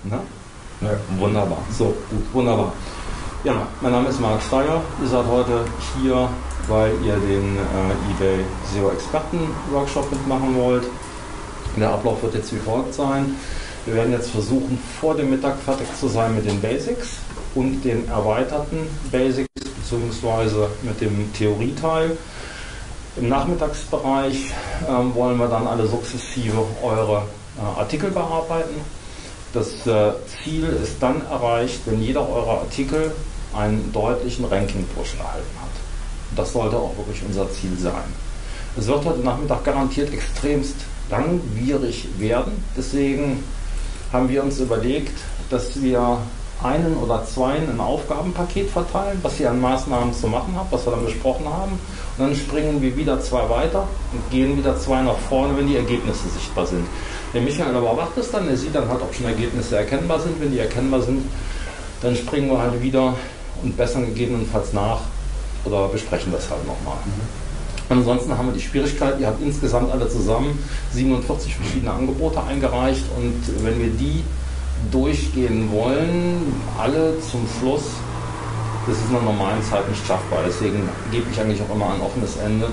Na? Ja, wunderbar. So, gut, wunderbar. Ja, mein Name ist Marc Steyer. Ihr seid heute hier, weil ihr den eBay SEO Experten Workshop mitmachen wollt. Der Ablauf wird jetzt wie folgt sein. Wir werden jetzt versuchen, vor dem Mittag fertig zu sein mit den Basics und den erweiterten Basics bzw. mit dem Theorieteil. Im Nachmittagsbereich wollen wir dann alle sukzessive eure Artikel bearbeiten. Das Ziel ist dann erreicht, wenn jeder eurer Artikel einen deutlichen Ranking-Push erhalten hat. Das sollte auch wirklich unser Ziel sein. Es wird heute Nachmittag garantiert extremst langwierig werden. Deswegen haben wir uns überlegt, dass wir einen oder zwei ein Aufgabenpaket verteilen, was ihr an Maßnahmen zu machen habt, was wir dann besprochen haben. Und dann springen wir wieder zwei weiter und gehen wieder zwei nach vorne, wenn die Ergebnisse sichtbar sind. Der Michael überwacht es dann, er sieht dann halt, ob schon Ergebnisse erkennbar sind. Wenn die erkennbar sind, dann springen wir halt wieder und bessern gegebenenfalls nach oder besprechen das halt nochmal. Ansonsten haben wir die Schwierigkeit, ihr habt insgesamt alle zusammen 47 verschiedene Angebote eingereicht und wenn wir die durchgehen wollen, alle zum Schluss, das ist in einer normalen Zeit nicht schaffbar. Deswegen gebe ich eigentlich auch immer ein offenes Ende,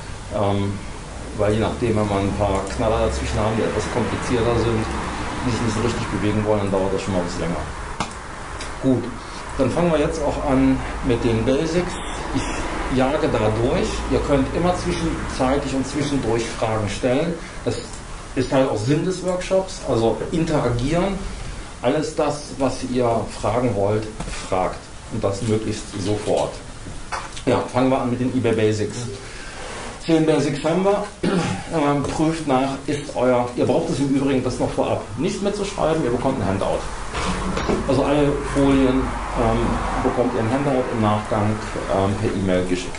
weil je nachdem, wenn man ein paar Knaller dazwischen haben, die etwas komplizierter sind, die sich nicht so richtig bewegen wollen, dann dauert das schon mal ein bisschen länger. Gut, dann fangen wir jetzt auch an mit den Basics. Ich jage da durch. Ihr könnt immer zwischenzeitlich und zwischendurch Fragen stellen. Das ist halt auch Sinn des Workshops, also interagieren. Alles das, was ihr fragen wollt, fragt. Und das möglichst sofort. Ja, fangen wir an mit den eBay Basics. 10 Basics haben wir. Prüft nach, ihr braucht es im Übrigen das noch vorab nicht mitzuschreiben, ihr bekommt ein Handout. Also alle Folien bekommt ihr ein Handout im Nachgang per E-Mail geschickt.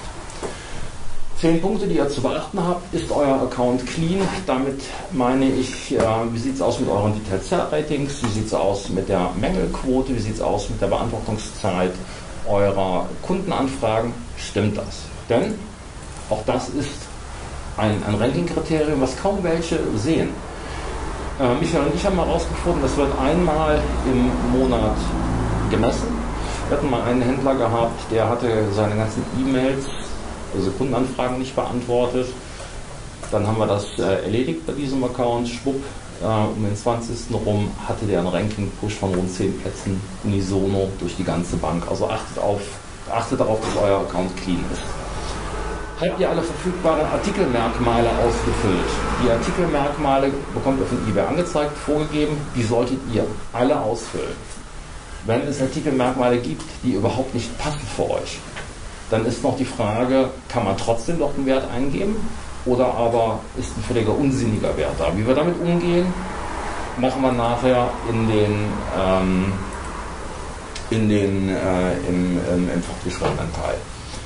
10 Punkte, die ihr zu beachten habt, ist euer Account clean. Damit meine ich, wie sieht es aus mit euren Detail-Ratings, wie sieht es aus mit der Mängelquote, wie sieht es aus mit der Beantwortungszeit eurer Kundenanfragen. Stimmt das? Denn auch das ist ein Ranking-Kriterium, was kaum welche sehen. Michael und ich haben herausgefunden, das wird einmal im Monat gemessen. Wir hatten mal einen Händler gehabt, der hatte seine ganzen E-Mails, also Kundenanfragen nicht beantwortet. Dann haben wir das erledigt bei diesem Account. Schwupp, um den 20. rum hatte der einen Ranking-Push von rund 10 Plätzen unisono durch die ganze Bank. Also achtet darauf, dass euer Account clean ist. Habt ihr alle verfügbaren Artikelmerkmale ausgefüllt? Die Artikelmerkmale bekommt ihr von eBay angezeigt, vorgegeben, die solltet ihr alle ausfüllen. Wenn es Artikelmerkmale gibt, die überhaupt nicht passen für euch, dann ist noch die Frage, kann man trotzdem dort einen Wert eingeben oder aber ist ein völliger unsinniger Wert da? Wie wir damit umgehen, machen wir nachher im fortgeschrittenen Teil.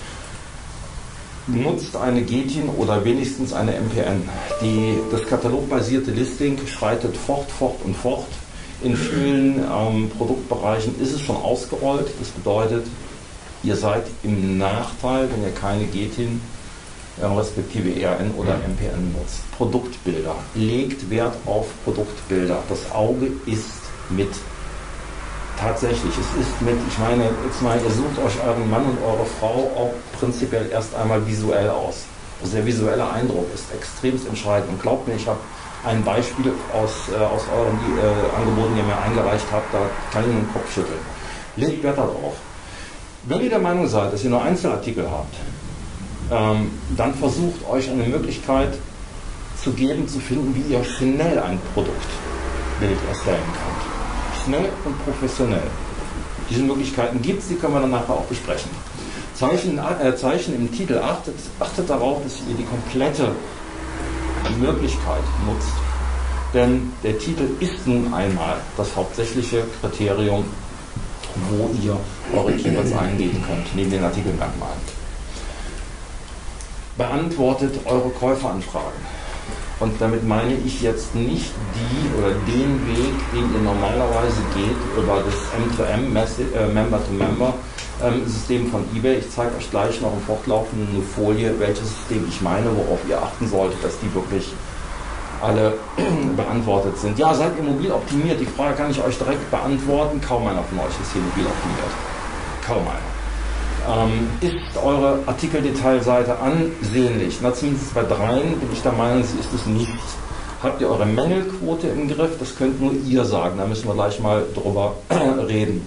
Nutzt eine Getin oder wenigstens eine MPN. Das katalogbasierte Listing schreitet fort. In vielen Produktbereichen ist es schon ausgerollt. Das bedeutet, ihr seid im Nachteil, wenn ihr keine Getin respektive ERN oder MPN nutzt. Produktbilder. Legt Wert auf Produktbilder. Das Auge ist mit. Tatsächlich, es ist mit, ich meine, jetzt mal, ihr sucht euch euren Mann und eure Frau auch prinzipiell erst einmal visuell aus. Also der visuelle Eindruck ist extremst entscheidend. Und glaubt mir, ich habe ein Beispiel aus euren Angeboten, die ihr mir eingereicht habt, da kann ich nur den Kopf schütteln. Legt Wert darauf. Wenn ihr der Meinung seid, dass ihr nur Einzelartikel habt, dann versucht euch eine Möglichkeit zu geben, zu finden, wie ihr schnell ein Produktbild erstellen könnt. Schnell und professionell. Diese Möglichkeiten gibt es, die können wir dann nachher auch besprechen. Zeichen im Titel, achtet darauf, dass ihr die komplette Möglichkeit nutzt. Denn der Titel ist nun einmal das hauptsächliche Kriterium, wo ihr eure Keywords eingeben könnt, neben den Artikelmerkmalen. Beantwortet eure Käuferanfragen. Und damit meine ich jetzt nicht den Weg, den ihr normalerweise geht über das M2M, Member-to-Member-System von eBay. Ich zeige euch gleich noch im Fortlaufenden eine Folie, welches System ich meine, worauf ihr achten solltet, dass die wirklich alle beantwortet sind. Ja, seid ihr mobil optimiert? Die Frage kann ich euch direkt beantworten. Kaum einer von euch ist hier mobil optimiert. Kaum einer. Ist eure Artikeldetailseite ansehnlich? Na, zumindest bei 3 bin ich der Meinung, sie ist es nicht. Habt ihr eure Mängelquote im Griff? Das könnt nur ihr sagen. Da müssen wir gleich mal drüber reden.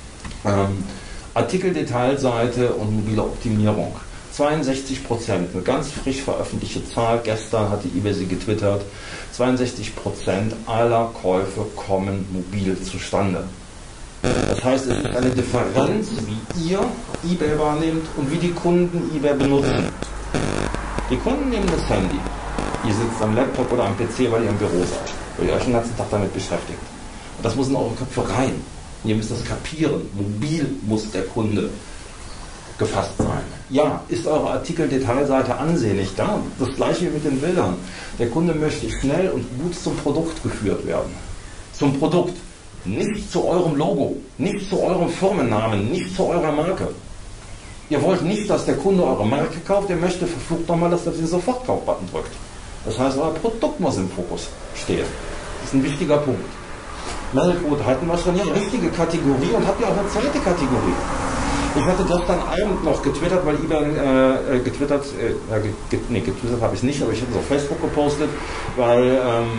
Artikeldetailseite und mobile Optimierung. 62%, eine ganz frisch veröffentlichte Zahl, gestern hatte eBay sie getwittert, 62% aller Käufe kommen mobil zustande. Das heißt, es ist eine Differenz, wie ihr eBay wahrnehmt und wie die Kunden eBay benutzen. Die Kunden nehmen das Handy, ihr sitzt am Laptop oder am PC, weil ihr im Büro seid, weil ihr euch den ganzen Tag damit beschäftigt. Und das muss in eure Köpfe rein. Und ihr müsst das kapieren. Mobil muss der Kunde gefasst sein. Ja, ist eure Artikeldetailseite ansehnlich? Da, das gleiche wie mit den Bildern. Der Kunde möchte schnell und gut zum Produkt geführt werden. Zum Produkt. Nicht zu eurem Logo, nicht zu eurem Firmennamen, nicht zu eurer Marke. Ihr wollt nicht, dass der Kunde eure Marke kauft, ihr möchtet verflucht nochmal, dass er den Sofortkauf-Button drückt. Das heißt, euer Produkt muss im Fokus stehen. Das ist ein wichtiger Punkt. Mängelquote hatten wir schon, ja, richtige Kategorie und habt ihr auch eine zweite Kategorie. Ich hatte gestern Abend noch getwittert, weil eBay getwittert habe ich nicht, aber ich habe es auf Facebook gepostet, weil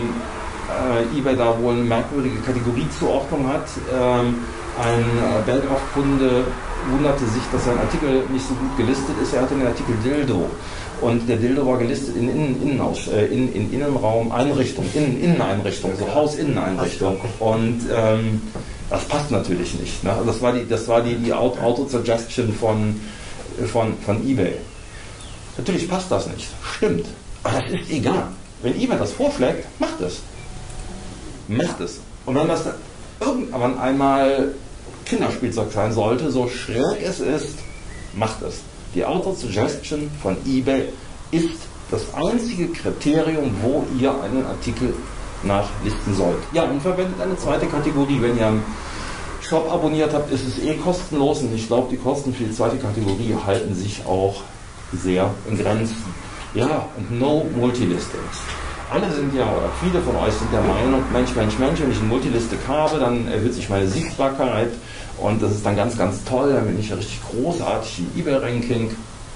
eBay da wohl eine merkwürdige Kategoriezuordnung hat. Ein Belgraf-Kunde wunderte sich, dass sein Artikel nicht so gut gelistet ist. Er hatte den Artikel Dildo. Und der Dildo war gelistet in Innenraum, Einrichtung, Inneneinrichtung, so Hausinneneinrichtung. Und das passt natürlich nicht. Ne? Das war die Auto-Suggestion von eBay. Natürlich passt das nicht. Stimmt. Aber das ist egal. Wenn eBay das vorschlägt, macht es. Macht es. Und wenn das irgendwann einmal Kinderspielzeug sein sollte, so schräg es ist, macht es. Die Auto-Suggestion von eBay ist das einzige Kriterium, wo ihr einen Artikel nachlisten sollt. Ja, und verwendet eine zweite Kategorie. Wenn ihr einen Shop abonniert habt, ist es kostenlos und ich glaube, die Kosten für die zweite Kategorie halten sich auch sehr in Grenzen. Ja, und no Multilistings. Alle sind ja, oder viele von euch sind der Meinung, Mensch, wenn ich ein Multilistik habe, dann erhöht sich meine Sichtbarkeit und das ist dann ganz, ganz toll, dann bin ich ja richtig großartig im eBay-Ranking.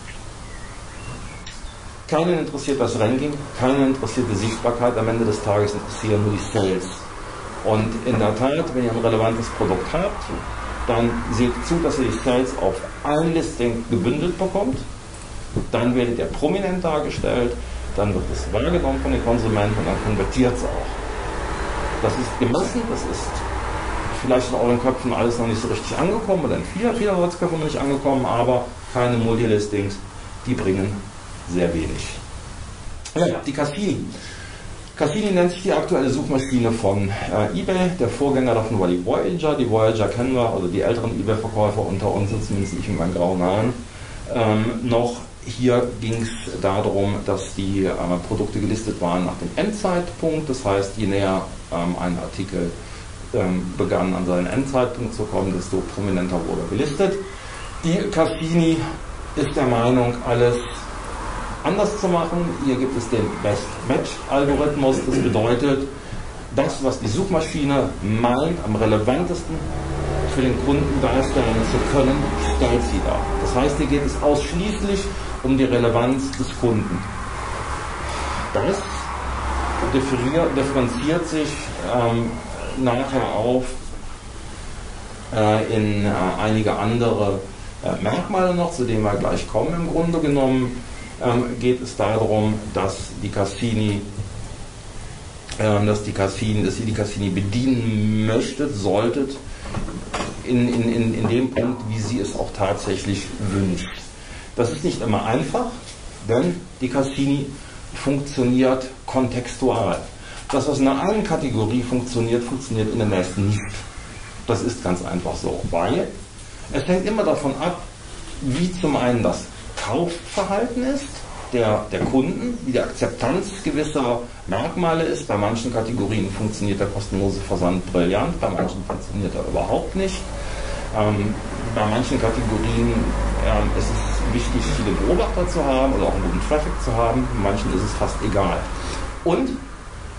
Keinen interessiert das Ranking, keinen interessiert die Sichtbarkeit, am Ende des Tages interessieren nur die Sales. Und in der Tat, wenn ihr ein relevantes Produkt habt, dann seht zu, dass ihr die Sales auf ein Listing gebündelt bekommt, dann werdet ihr prominent dargestellt, dann wird es wahrgenommen von den Konsumenten und dann konvertiert es auch. Das ist gemessen, das ist vielleicht in euren Köpfen alles noch nicht so richtig angekommen oder in vielerorts Köpfen noch nicht angekommen, aber keine Multilistings, die bringen sehr wenig. Ja, die Cassini. Cassini nennt sich die aktuelle Suchmaschine von eBay. Der Vorgänger davon war die Voyager. Die Voyager kennen wir, also die älteren eBay-Verkäufer unter uns, zumindest ich mit meinen grauen Haaren, noch. Hier ging es darum, dass die Produkte gelistet waren nach dem Endzeitpunkt. Das heißt, je näher ein Artikel begann an seinen Endzeitpunkt zu kommen, desto prominenter wurde er gelistet. Die Cassini ist der Meinung, alles anders zu machen. Hier gibt es den Best-Match-Algorithmus. Das bedeutet, das, was die Suchmaschine meint, am relevantesten für den Kunden darstellen zu können, stellt sie dar. Das heißt, hier geht es ausschließlich um die Relevanz des Kunden. Das differenziert sich nachher auf in einige andere Merkmale noch, zu denen wir gleich kommen. Im Grunde genommen geht es darum, dass ihr die Cassini bedienen möchtet, solltet, in dem Punkt, wie sie es auch tatsächlich wünscht. Das ist nicht immer einfach, denn die Cassini funktioniert kontextual. Das, was in einer einen Kategorie funktioniert, funktioniert in der nächsten nicht. Das ist ganz einfach so, weil es hängt immer davon ab, wie zum einen das Kaufverhalten ist der Kunden, wie die Akzeptanz gewisser Merkmale ist. Bei manchen Kategorien funktioniert der kostenlose Versand brillant, bei manchen funktioniert er überhaupt nicht. Bei manchen Kategorien ist es wichtig, viele Beobachter zu haben oder auch einen guten Traffic zu haben. Bei manchen ist es fast egal. Und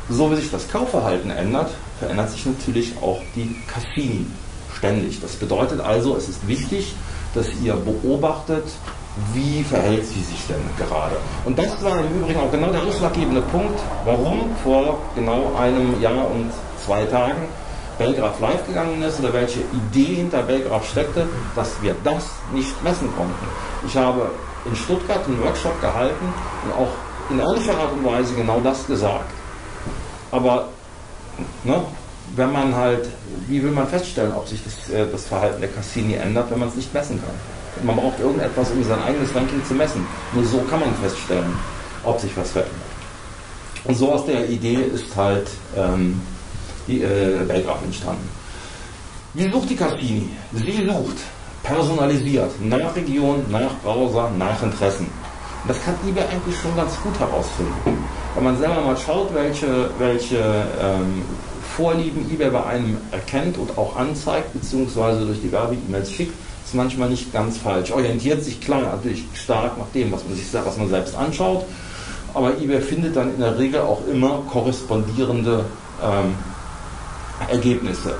so wie sich das Kaufverhalten ändert, verändert sich natürlich auch die Cassini ständig. Das bedeutet also, es ist wichtig, dass ihr beobachtet, wie verhält sie sich denn gerade. Und das war im Übrigen auch genau der ausschlaggebende Punkt, warum vor genau einem Jahr und 2 Tagen Belgraph live gegangen ist oder welche Idee hinter Belgraph steckte, dass wir das nicht messen konnten. Ich habe in Stuttgart einen Workshop gehalten und auch in ehrlicher Art und Weise genau das gesagt. Aber ne, wenn man halt, wie will man feststellen, ob sich das Verhalten der Cassini ändert, wenn man es nicht messen kann? Man braucht irgendetwas, um sein eigenes Ranking zu messen. Nur so kann man feststellen, ob sich was verändert. Und so aus der Idee ist halt die Belgraph entstanden. Wie sucht die Cassini? Sie sucht personalisiert, nach Region, nach Browser, nach Interessen. Und das kann eBay eigentlich schon ganz gut herausfinden. Wenn man selber mal schaut, welche Vorlieben eBay bei einem erkennt und auch anzeigt, beziehungsweise durch die Werbe-E-Mails schickt, ist manchmal nicht ganz falsch. Orientiert sich klar natürlich stark nach dem, was man selbst anschaut, aber eBay findet dann in der Regel auch immer korrespondierende Ergebnisse.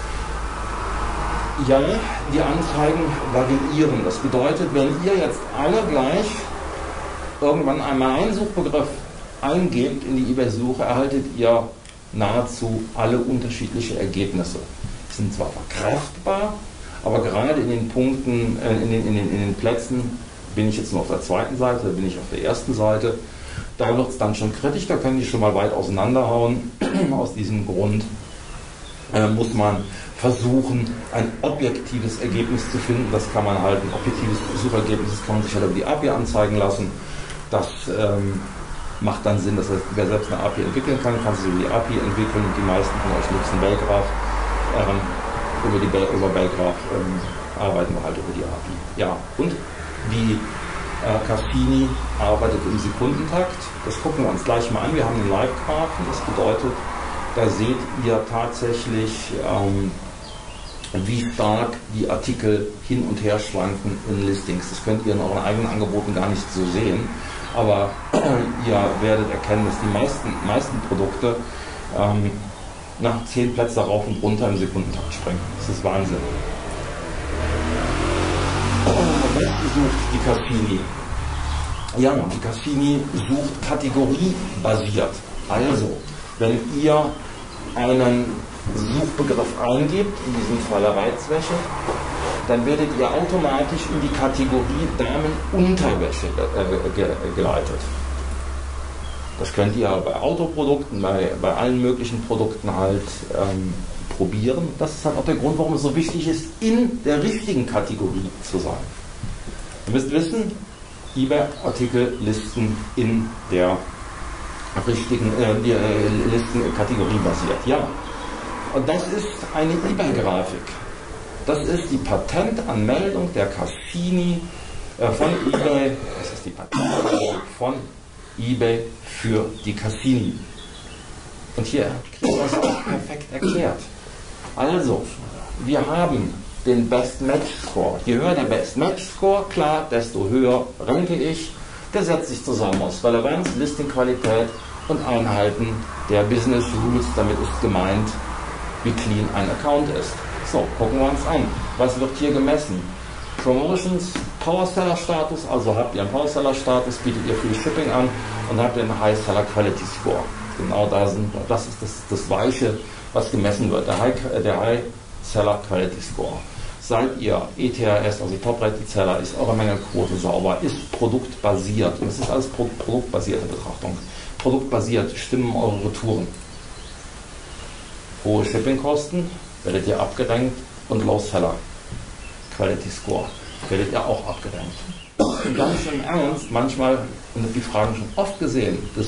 Ja, die Anzeigen variieren. Das bedeutet, wenn ihr jetzt alle gleich irgendwann einmal einen Suchbegriff eingebt in die eBay-Suche, erhaltet ihr nahezu alle unterschiedliche Ergebnisse. Die sind zwar verkraftbar, aber gerade in den Punkten, in den Plätzen, bin ich jetzt nur auf der zweiten Seite, bin ich auf der ersten Seite, da wird es dann schon kritisch, da können die schon mal weit auseinanderhauen. Aus diesem Grund muss man versuchen, ein objektives Ergebnis zu finden. Das kann man halt, ein objektives Suchergebnis, das kann man sich halt über die API anzeigen lassen. Das macht dann Sinn, dass wer selbst eine API entwickeln kann, kann sich über die API entwickeln und die meisten von euch nutzen Belgraph. Über Belgraph arbeiten wir halt über die API. Ja, und die Cassini arbeitet im Sekundentakt. Das gucken wir uns gleich mal an. Wir haben den Live-Graphen. Das bedeutet, da seht ihr tatsächlich, wie stark die Artikel hin und her schwanken in Listings. Das könnt ihr in euren eigenen Angeboten gar nicht so sehen. Aber ihr werdet erkennen, dass die meisten Produkte nach 10 Plätze rauf und runter im Sekundentakt springen. Das ist Wahnsinn. Was sucht die Cassini? Ja, die Cassini sucht kategoriebasiert. Also, wenn ihr einen Suchbegriff eingebt, in diesem Fall Reizwäsche, dann werdet ihr automatisch in die Kategorie Damenunterwäsche geleitet. Das könnt ihr bei Autoprodukten, bei allen möglichen Produkten halt probieren. Das ist halt auch der Grund, warum es so wichtig ist, in der richtigen Kategorie zu sein. Ihr müsst wissen, eBay-Artikel listen in der richtigen Listen kategoriebasiert. Ja, und das ist eine eBay-Grafik. Das ist die Patentanmeldung der Cassini von eBay. Das ist die Patentanmeldung von eBay für die Cassini. Und hier kriegt man es auch perfekt erklärt. Also, wir haben den Best Match Score. Je höher der Best Match Score, klar, desto höher ranke ich. Der setzt sich zusammen aus Relevanz, Listing-Qualität und Einhalten der Business Rules. Damit ist gemeint, wie clean ein Account ist. So, gucken wir uns an. Was wird hier gemessen? Promotions, Power Seller Status, also habt ihr einen Power Seller Status, bietet ihr Free Shipping an und habt ihr einen High Seller Quality Score. Genau das ist das Weiche, was gemessen wird, der High Seller Quality Score. Seid ihr ETRS, also Top Rated Seller, ist eure Mängelquote sauber, ist produktbasiert. Und das ist alles produktbasierte Betrachtung. Produktbasiert stimmen eure Retouren. Hohe Shippingkosten werdet ihr abgerankt und Low Seller Quality Score werdet ihr auch abgerankt. Und ganz im Ernst, manchmal, und die Fragen schon oft gesehen, dass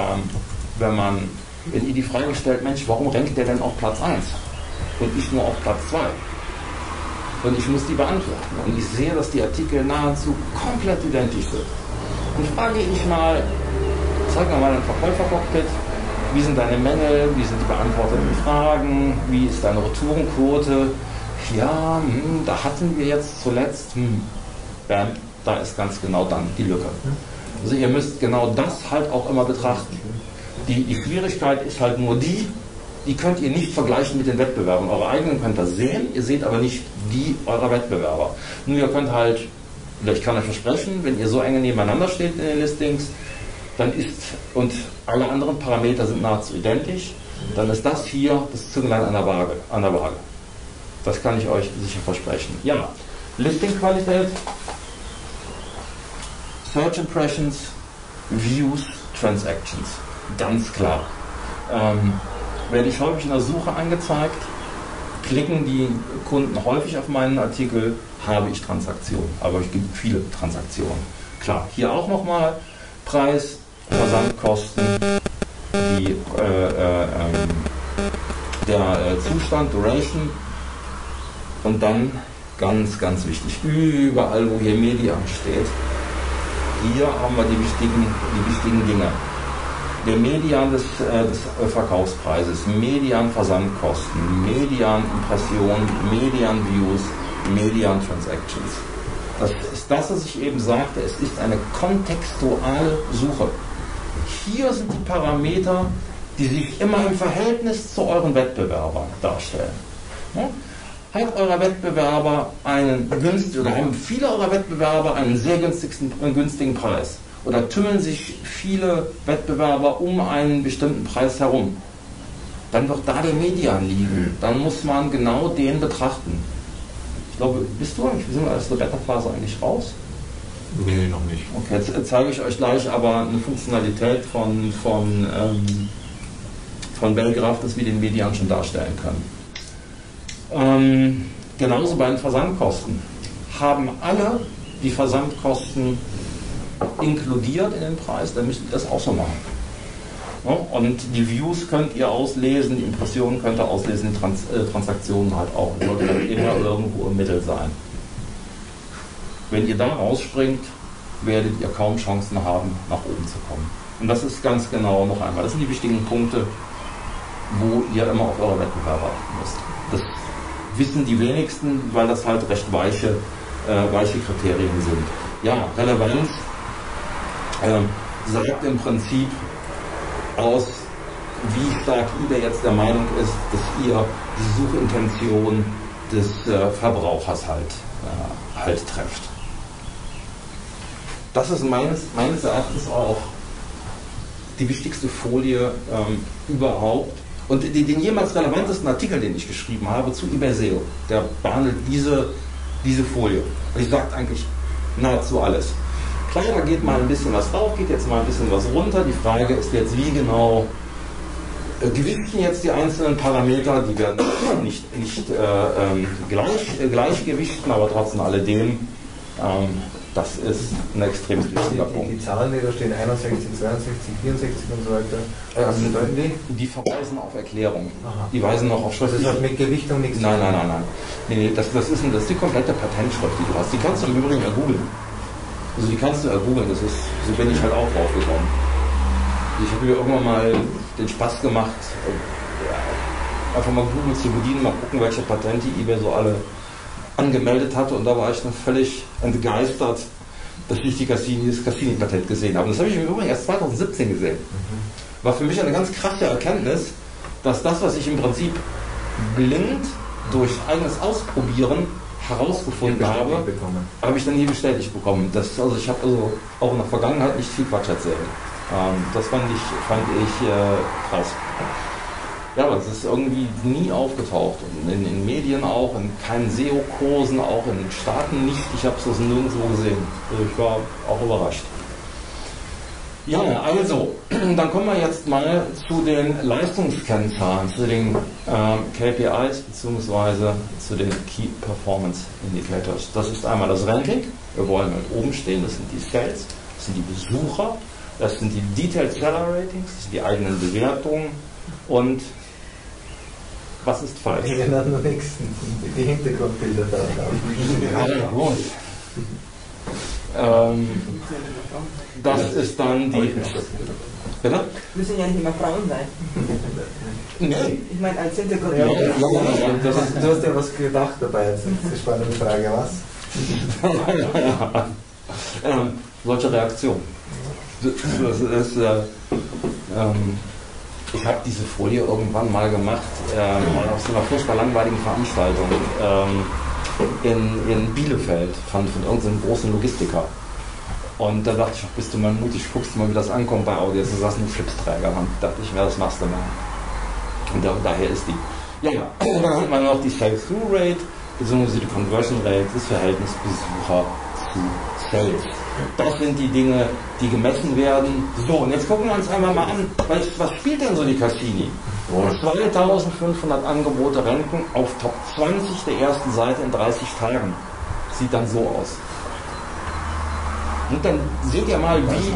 wenn ihr die Frage stellt, Mensch, warum rankt der denn auf Platz 1 und ich nur auf Platz 2? Und ich muss die beantworten. Und ich sehe, dass die Artikel nahezu komplett identisch sind. Und frage ich mal, zeig mir mal ein Verkäufercockpit, wie sind deine Mängel, wie sind die beantworteten Fragen, wie ist deine Retourenquote? Ja, da hatten wir jetzt zuletzt, bam, da ist ganz genau dann die Lücke. Also ihr müsst genau das halt auch immer betrachten. Die Schwierigkeit ist halt nur die könnt ihr nicht vergleichen mit den Wettbewerbern. Eure eigenen könnt ihr sehen, ihr seht aber nicht die eurer Wettbewerber. Nur ihr könnt halt, ich kann euch versprechen, wenn ihr so eng nebeneinander steht in den Listings, dann und alle anderen Parameter sind nahezu identisch, dann ist das hier das Zünglein an der Waage. Das kann ich euch sicher versprechen. Ja, Listing-Qualität, Search Impressions, Views, Transactions. Ganz klar. Werde ich häufig in der Suche angezeigt, klicken die Kunden häufig auf meinen Artikel, habe ich Transaktionen. Aber es gibt viele Transaktionen. Klar, hier auch nochmal Preis, Versandkosten, der Zustand, Duration und dann ganz, ganz wichtig, überall wo hier Median steht, hier haben wir die wichtigen Dinge. Der Median des Verkaufspreises, Median Versandkosten, Median Impressionen, Median Views, Median Transactions. Das ist das, was ich eben sagte, es ist eine kontextuale Suche. Hier sind die Parameter, die sich immer im Verhältnis zu euren Wettbewerbern darstellen. Ja? Hat euer Wettbewerber oder haben viele eurer Wettbewerber einen sehr günstigen Preis? Oder tümmeln sich viele Wettbewerber um einen bestimmten Preis herum? Dann wird da der Median liegen. Dann muss man genau den betrachten. Ich glaube, sind wir aus der Beta-Phase eigentlich raus? Nee, noch nicht. Okay, jetzt zeige ich euch gleich aber eine Funktionalität von Bellgraph, dass wir den Median schon darstellen können. Genauso bei den Versandkosten. Haben alle die Versandkosten inkludiert in den Preis, dann müsst ihr das auch so machen. Ja, und die Views könnt ihr auslesen, die Impressionen könnt ihr auslesen, die Transaktionen halt auch. Das sollte dann immer irgendwo im Mittel sein. Wenn ihr da rausspringt, werdet ihr kaum Chancen haben, nach oben zu kommen. Und das ist ganz genau noch einmal, das sind die wichtigen Punkte, wo ihr immer auf eure Wettbewerber achten müsst. Das wissen die wenigsten, weil das halt recht weiche Kriterien sind. Ja, Relevanz sagt im Prinzip aus, wie stark eBay jetzt der Meinung ist, dass ihr die Suchintention des Verbrauchers halt trefft. Das ist meines Erachtens auch die wichtigste Folie überhaupt. Und den jemals relevantesten Artikel, den ich geschrieben habe zu eBay SEO, der behandelt diese Folie. Und ich sage eigentlich nahezu alles. Klar, da geht mal ein bisschen was drauf, geht jetzt mal ein bisschen was runter. Die Frage ist jetzt, wie genau gewichten jetzt die einzelnen Parameter, die werden nicht gleich gewichten, aber trotzdem alledem, das ist ein extrem wichtiger Punkt. Die Zahlen, die da stehen, 61, 62, 64 und so weiter, was bedeuten die? Die verweisen auf Erklärungen. Die weisen noch auf Schrift. Das hat mit Gewichtung nichts zu tun? Nein. Nee, das ist die komplette Patentschrift, die du hast. Die kannst du im Übrigen ergoogeln. Also die kannst du ergoogeln, so bin ich halt auch drauf gekommen. Ich habe mir irgendwann mal den Spaß gemacht, einfach mal Google zu bedienen, mal gucken, welche Patente eBay so alle angemeldet hatte, und da war ich dann völlig entgeistert, dass ich das Cassini-Patent gesehen habe. Und das habe ich im Übrigen erst 2017 gesehen. War für mich eine ganz krasse Erkenntnis, dass das, was ich im Prinzip blind durch eigenes Ausprobieren herausgefunden habe ich dann nie bestätigt bekommen. Ich habe also auch in der Vergangenheit nicht viel Quatsch erzählt. Das fand ich krass. Ja, aber es ist irgendwie nie aufgetaucht. Und in Medien auch, in keinen SEO-Kursen, auch in den Staaten nicht. Ich habe es nirgendwo gesehen. Also ich war auch überrascht. Ja, also, dann kommen wir jetzt mal zu den Leistungskennzahlen, zu den KPIs bzw. zu den Key Performance Indicators. Das ist einmal das Ranking. Wir wollen halt oben stehen, das sind die Sales, das sind die Besucher, das sind die Detailed Seller Ratings, das sind die eigenen Bewertungen und was ist falsch? Wir werden noch nichts, die Hintergrundbilder da. Ja, gut. Das ist dann die. Bitte? Müssen ja nicht immer Frauen sein. Nee. Ich meine, als Hintergrund. Ja, du hast ja was gedacht dabei, jetzt ist die spannende Frage, was? Solche Reaktionen. Ich habe diese Folie irgendwann mal gemacht auf so einer furchtbar langweiligen Veranstaltung in Bielefeld von irgendeinem großen Logistiker. Und da dachte ich, bist du mal mutig, guckst du mal, wie das ankommt bei Audi. Jetzt saß ein Flipsträger und dachte ich mir, das machst du mal. Und daher ist die. Ja, dann hat man noch die Sales-Through-Rate, beziehungsweise die Conversion Rate, das Verhältnis Besucher zu Sales. Das sind die Dinge, die gemessen werden. So, und jetzt gucken wir uns einmal mal an, was spielt denn so die Cassini? 2500 Angebote ranken auf Top 20 der ersten Seite in 30 Tagen. Sieht dann so aus. Und dann seht ihr mal, wie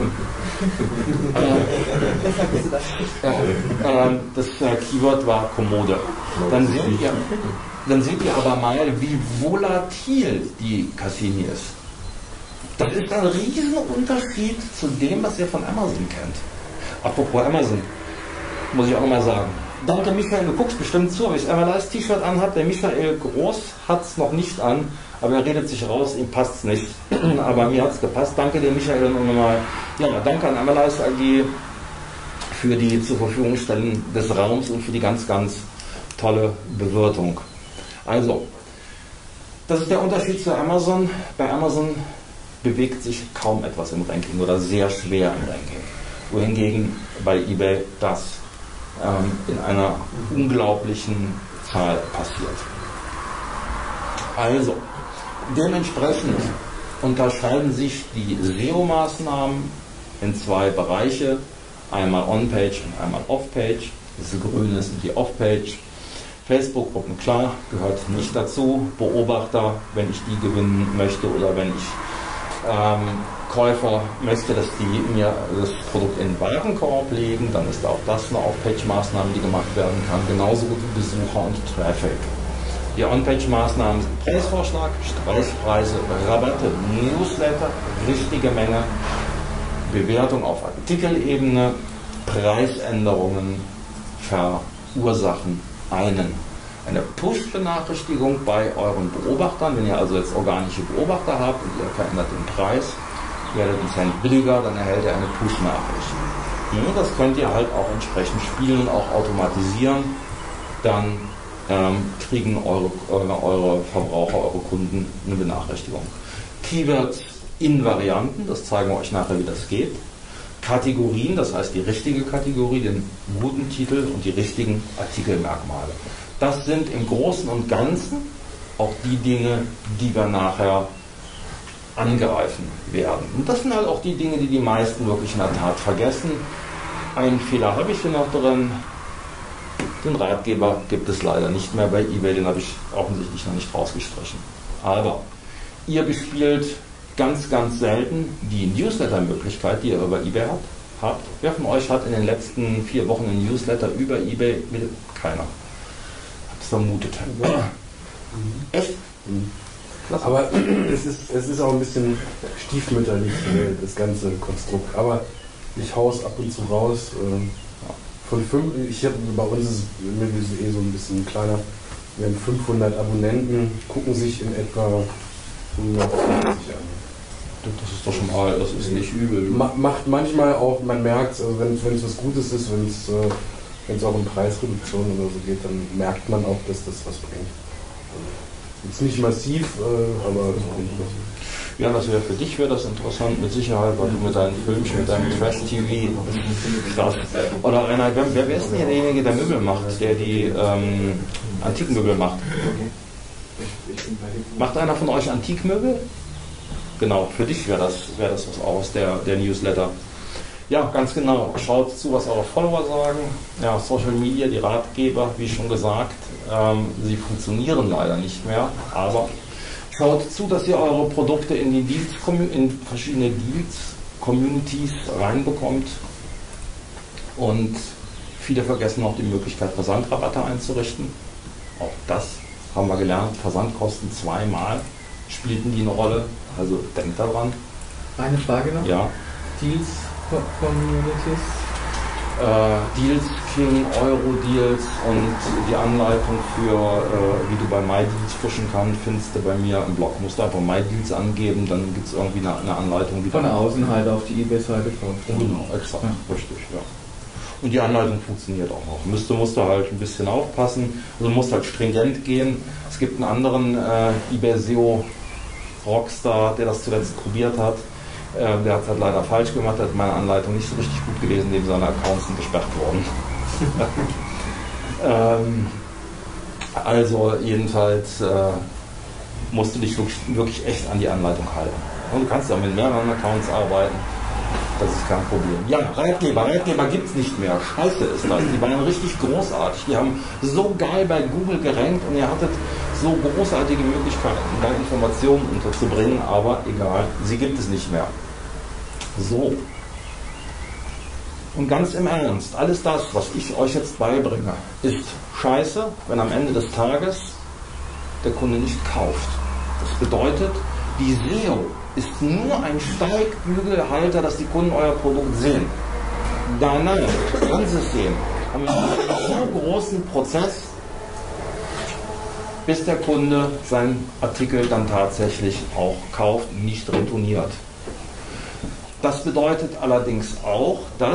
das Keyword war Kommode. Dann seht ihr aber mal, wie volatil die Cassini ist. Das ist ein riesen Unterschied zu dem, was ihr von Amazon kennt. Apropos Amazon, muss ich auch mal sagen. Danke Michael, du guckst bestimmt zu, ob ich das MLS-T-Shirt anhabe. Der Michael Groß hat es noch nicht an, aber er redet sich raus, ihm passt es nicht. Aber mir hat es gepasst. Danke dir Michael und nochmal. Ja, danke an MLS AG für die zur Verfügung stellen des Raums und für die ganz, ganz tolle Bewirtung. Also, das ist der Unterschied zu Amazon. Bei Amazon bewegt sich kaum etwas im Ranking oder sehr schwer im Ranking. Wohingegen bei eBay das in einer unglaublichen Zahl passiert. Also, dementsprechend unterscheiden sich die SEO-Maßnahmen in zwei Bereiche, einmal On-Page und einmal Off-Page. Das Grüne sind die Off-Page. Facebook-Gruppen, klar, gehört nicht dazu. Beobachter, wenn ich die gewinnen möchte oder wenn ich Käufer möchte, dass die mir das Produkt in den Warenkorb legen, dann ist auch das eine Off-Page-Maßnahme, die gemacht werden kann, genauso gut wie Besucher und Traffic. Die On-Page-Maßnahmen sind Preisvorschlag, Streichpreise, Rabatte, Newsletter, richtige Menge, Bewertung auf Artikelebene, Preisänderungen verursachen eine Push-Benachrichtigung bei euren Beobachtern. Wenn ihr also jetzt organische Beobachter habt und ihr verändert den Preis, werdet einen Cent billiger, dann erhält ihr eine Push-Nachricht. Das könnt ihr halt auch entsprechend spielen und auch automatisieren. Dann kriegen eure Verbraucher, eure Kunden eine Benachrichtigung. Keywords in Varianten, das zeigen wir euch nachher, wie das geht. Kategorien, das heißt die richtige Kategorie, den guten Titel und die richtigen Artikelmerkmale. Das sind im Großen und Ganzen auch die Dinge, die wir nachher angreifen werden. Und das sind halt auch die Dinge, die die meisten wirklich in der Tat vergessen. Einen Fehler habe ich hier noch drin. Den Ratgeber gibt es leider nicht mehr bei eBay, den habe ich offensichtlich noch nicht rausgestrichen. Aber ihr bespielt ganz, ganz selten die Newsletter-Möglichkeit, die ihr über eBay habt. Wer von euch hat in den letzten 4 Wochen einen Newsletter über eBay? Keiner. Hab's vermutet. Echt? Klasse. Aber es ist auch ein bisschen stiefmütterlich, das ganze Konstrukt. Aber ich hau's ab und zu raus. Von 5, bei uns ist es so ein bisschen kleiner. Wir haben 500 Abonnenten, gucken sich in etwa 150 an. Das ist doch schon mal, das ist nicht übel. Macht manchmal auch, man merkt, also wenn es was Gutes ist, wenn es auch um Preisreduktion oder so geht, dann merkt man auch, dass das was bringt. Ist nicht massiv, aber das bringt was. Ja, das für dich wäre das interessant, mit Sicherheit, weil du mit deinen Filmchen, mit deinem Trash-TV, krass. Oder einer, wer ist denn hier derjenige, der Möbel macht, der die Antikmöbel macht? Macht einer von euch Antikmöbel? Genau, für dich wäre das was aus, der Newsletter. Ja, ganz genau. Schaut zu, was eure Follower sagen. Ja, Social Media, die Ratgeber, wie schon gesagt, sie funktionieren leider nicht mehr, aber schaut zu, dass ihr eure Produkte in die in verschiedene Deals-Communities reinbekommt. Und viele vergessen auch die Möglichkeit, Versandrabatte einzurichten. Auch das haben wir gelernt. Versandkosten 2-mal spielten die eine Rolle. Also denkt daran. Eine Frage noch? Ja. Deals Communities? Deals King, Euro-Deals und die Anleitung für, wie du bei MyDeals fischen kannst, findest du bei mir im Blog. Musst du einfach MyDeals angeben, dann gibt es irgendwie eine Anleitung. Wie von außen halt auf die eBay-Seite drauf. Genau, exakt, ja. Richtig, ja. Und die Anleitung funktioniert auch noch. Musst du halt ein bisschen aufpassen, also musst halt stringent gehen. Es gibt einen anderen eBay SEO Rockstar, der das zuletzt probiert hat. Der hat es halt leider falsch gemacht, hat meine Anleitung nicht so richtig gut gelesen, dem seine Accounts sind gesperrt worden. Also jedenfalls musst du dich wirklich echt an die Anleitung halten. Und du kannst ja mit mehreren Accounts arbeiten. Das ist kein Problem. Ja, Ratgeber gibt es nicht mehr. Scheiße ist das. Die waren richtig großartig. Die haben so geil bei Google gerankt und ihr hattet so großartige Möglichkeiten, da Informationen unterzubringen, aber egal, sie gibt es nicht mehr. So. Und ganz im Ernst, alles das, was ich euch jetzt beibringe, ist scheiße, wenn am Ende des Tages der Kunde nicht kauft. Das bedeutet, die SEO ist nur ein Steigbügelhalter, dass die Kunden euer Produkt sehen. Nein, ganzes sehen. Haben wir einen so großen Prozess, bis der Kunde seinen Artikel dann tatsächlich auch kauft und nicht retourniert. Das bedeutet allerdings auch, dass,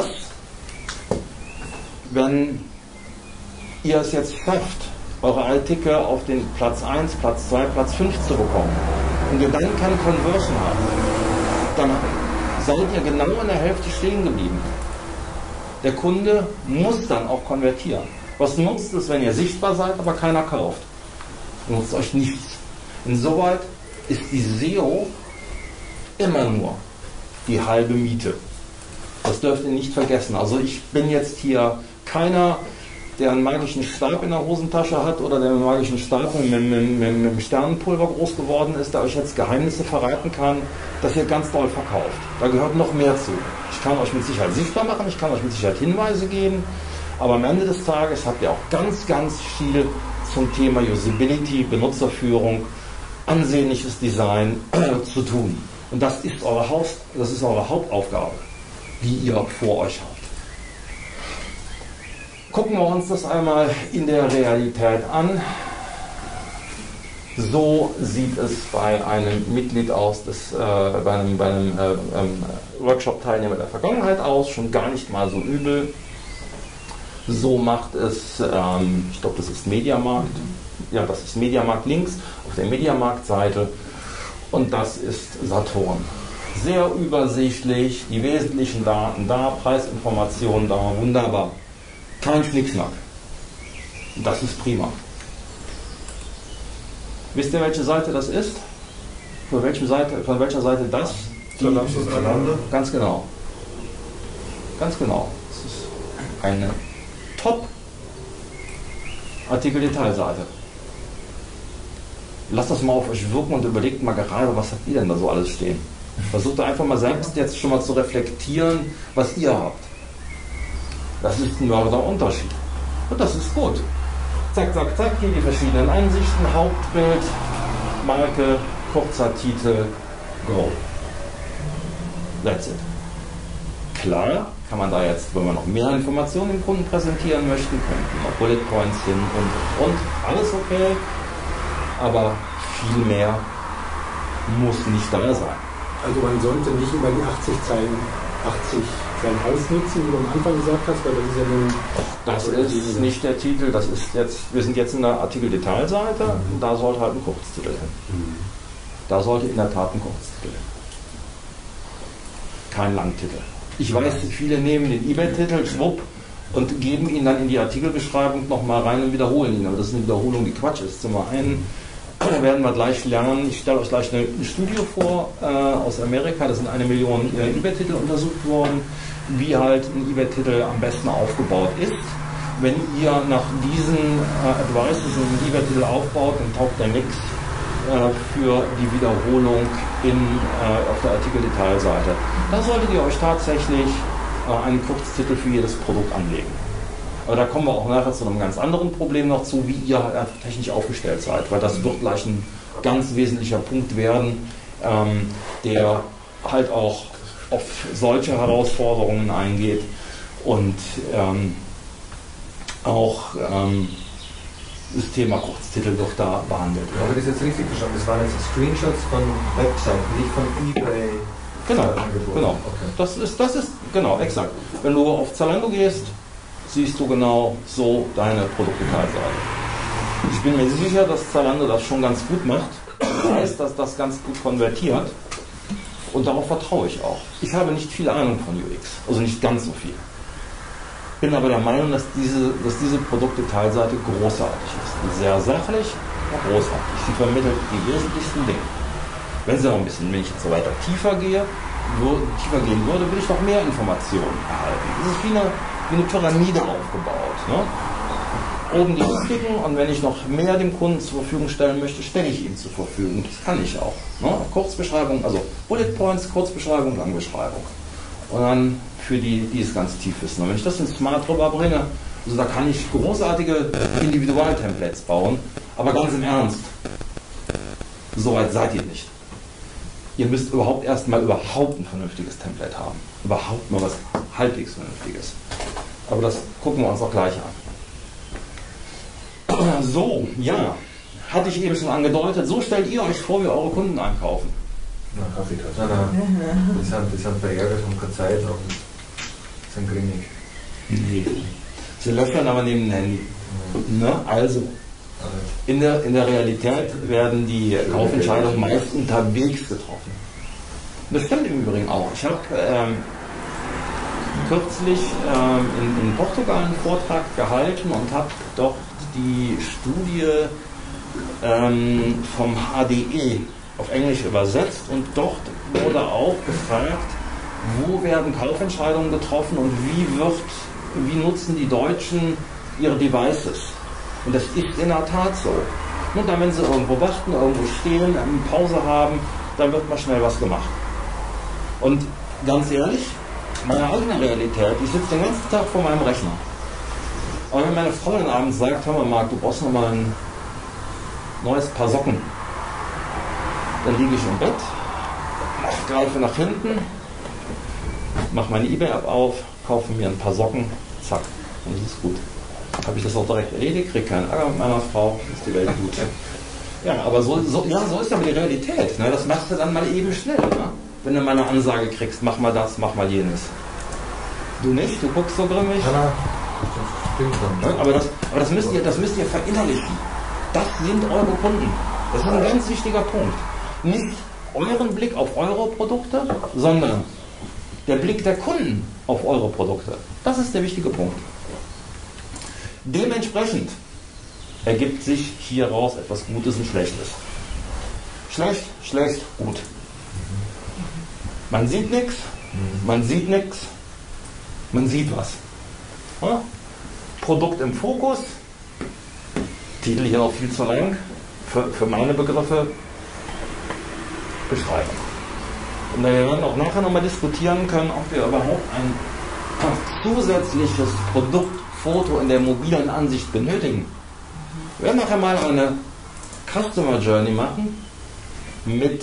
wenn ihr es jetzt schafft, eure Artikel auf den Platz 1, Platz 2, Platz 5 zu bekommen und ihr dann keine Conversion habt, dann seid ihr genau in der Hälfte stehen geblieben. Der Kunde muss dann auch konvertieren. Was nutzt es, wenn ihr sichtbar seid, aber keiner kauft? Nutzt euch nichts. Insoweit ist die SEO immer nur die halbe Miete. Das dürft ihr nicht vergessen. Also ich bin jetzt hier keiner, der einen magischen Stab in der Hosentasche hat oder der einen magischen Stab mit dem Sternenpulver groß geworden ist, der euch jetzt Geheimnisse verraten kann, dass ihr ganz doll verkauft. Da gehört noch mehr zu. Ich kann euch mit Sicherheit sichtbar machen, ich kann euch mit Sicherheit Hinweise geben, aber am Ende des Tages habt ihr auch ganz, ganz viel zum Thema Usability, Benutzerführung, ansehnliches Design zu tun. Und das ist eure Hauptaufgabe, die ihr vor euch habt. Gucken wir uns das einmal in der Realität an. So sieht es bei einem Mitglied aus, bei einem Workshop-Teilnehmer der Vergangenheit aus, schon gar nicht mal so übel. So macht es, ich glaube, das ist Mediamarkt. Ja, das ist Mediamarkt links auf der Mediamarkt-Seite. Und das ist Saturn. Sehr übersichtlich, die wesentlichen Daten da, Preisinformationen da, wunderbar. Kein Schnickschnack. Das ist prima. Wisst ihr, welche Seite das ist? Von welcher Seite das? Zalando. Ganz genau. Ganz genau. Das ist eine Top-Artikel-Detailseite. Lasst das mal auf euch wirken und überlegt mal gerade, was habt ihr denn da so alles stehen? Versucht einfach mal selbst jetzt schon mal zu reflektieren, was ihr habt. Das ist ein Mörderunterschied. Und das ist gut. Zack, zack, zack, hier die verschiedenen Ansichten, Hauptbild, Marke, kurzer Titel, go. That's it. Klar, kann man da jetzt, wenn man noch mehr Informationen dem Kunden präsentieren möchte, können noch Bullet Points hin und. Alles okay. Aber viel mehr muss nicht da sein. Also man sollte nicht immer die 80 Zeilen ausnutzen, wie du am Anfang gesagt hast, weil das ist ja nun... Das ist nicht der Titel, das ist jetzt, wir sind jetzt in der Artikel-Detailseite, da sollte halt ein Kurztitel hin. Da sollte in der Tat ein Kurztitel hin. Kein Langtitel. Ich weiß, viele nehmen den eBay-Titel, schwupp, und geben ihn dann in die Artikelbeschreibung nochmal rein und wiederholen ihn. Aber das ist eine Wiederholung, die Quatsch ist. Zum einen werden wir gleich lernen, ich stelle euch gleich eine Studie vor aus Amerika, da sind 1 Million eBay-Titel untersucht worden, wie halt ein eBay-Titel am besten aufgebaut ist. Wenn ihr nach diesen Advices einen eBay-Titel aufbaut, dann taugt der nichts für die Wiederholung auf der Artikel-Detailseite. Da solltet ihr euch tatsächlich einen Kurztitel für jedes Produkt anlegen. Aber da kommen wir auch nachher zu einem ganz anderen Problem noch zu, wie ihr halt einfach technisch aufgestellt seid, weil das wird gleich ein ganz wesentlicher Punkt werden, der halt auch auf solche Herausforderungen eingeht und auch das Thema Kurztitel wird da behandelt. Aber das ist jetzt richtig verstanden, das waren jetzt Screenshots von Webseiten, nicht von eBay. Genau. Okay. Das ist genau, exakt. Wenn du auf Zalando gehst, siehst du genau so deine Produktdetailseite. Ich bin mir sicher, dass Zalando das schon ganz gut macht. Ich weiß, dass das ganz gut konvertiert. Und darauf vertraue ich auch. Ich habe nicht viel Ahnung von UX, also nicht ganz so viel. Bin aber der Meinung, dass diese Produktdetailseite großartig ist. Sehr sachlich, großartig. Sie vermittelt die wesentlichsten Dinge. Wenn ich jetzt so weiter tiefer gehen würde, will ich noch mehr Informationen erhalten. Das ist wie eine Pyramide aufgebaut. Ne? Oben die wichtigen, und wenn ich noch mehr dem Kunden zur Verfügung stellen möchte, stelle ich ihm zur Verfügung. Das kann ich auch. Ne? Kurzbeschreibung, also Bullet Points, Kurzbeschreibung, Langbeschreibung. Und dann für die es ganz tief wissen. Und wenn ich das in Smart rüberbringe, also da kann ich großartige Individualtemplates bauen, aber ganz im Ernst, soweit seid ihr nicht. Ihr müsst erstmal ein vernünftiges Template haben. Überhaupt mal was halbwegs Vernünftiges. Aber das gucken wir uns auch gleich an. So, ja, hatte ich eben schon angedeutet, so stellt ihr euch vor, wie eure Kunden einkaufen. Na, Kaffeetasse. Nein. Die sind verärgert, haben keine Zeit und sind grimmig. Nee. Sie löffern aber neben dem Handy. Ne? Also, in der Realität werden die Kaufentscheidungen meist unterwegs getroffen. Das stimmt im Übrigen auch. Ich habe kürzlich in Portugal einen Vortrag gehalten und habe dort die Studie vom HDE auf Englisch übersetzt, und dort wurde auch gefragt, wo werden Kaufentscheidungen getroffen und wie nutzen die Deutschen ihre Devices. Und das ist in der Tat so. Und dann, wenn sie irgendwo warten, irgendwo stehen, eine Pause haben, dann wird mal schnell was gemacht. Und ganz ehrlich, meine eigene Realität, ich sitze den ganzen Tag vor meinem Rechner. Aber wenn meine Frau dann abends sagt, hör mal Marc, du brauchst noch mal ein neues Paar Socken, dann liege ich im Bett, greife nach hinten, mache meine eBay-App auf, kaufe mir ein paar Socken, zack, und das ist gut. Habe ich das auch direkt erledigt, kriege keinen Ärger mit meiner Frau, ist die Welt gut. Ja, aber so ist aber die Realität. Ne? Das machst du dann mal eben schnell. Ne? Wenn du mal eine Ansage kriegst, mach mal das, mach mal jenes. Du nicht? Du guckst so grimmig? Ja, das stimmt dann. Ja, aber das müsst ihr verinnerlichen. Das sind eure Kunden. Das ist ein ganz wichtiger Punkt. Nicht euren Blick auf eure Produkte, sondern der Blick der Kunden auf eure Produkte. Das ist der wichtige Punkt. Dementsprechend ergibt sich hieraus etwas Gutes und Schlechtes. Schlecht, schlecht, gut. Man sieht nichts, man sieht nichts, man sieht was. Ja? Produkt im Fokus, Titel hier noch viel zu lang, für meine Begriffe, Beschreibung. Und da wir dann auch nachher nochmal diskutieren können, ob wir überhaupt ein zusätzliches Produktfoto in der mobilen Ansicht benötigen. Wir werden nachher mal eine Customer Journey machen mit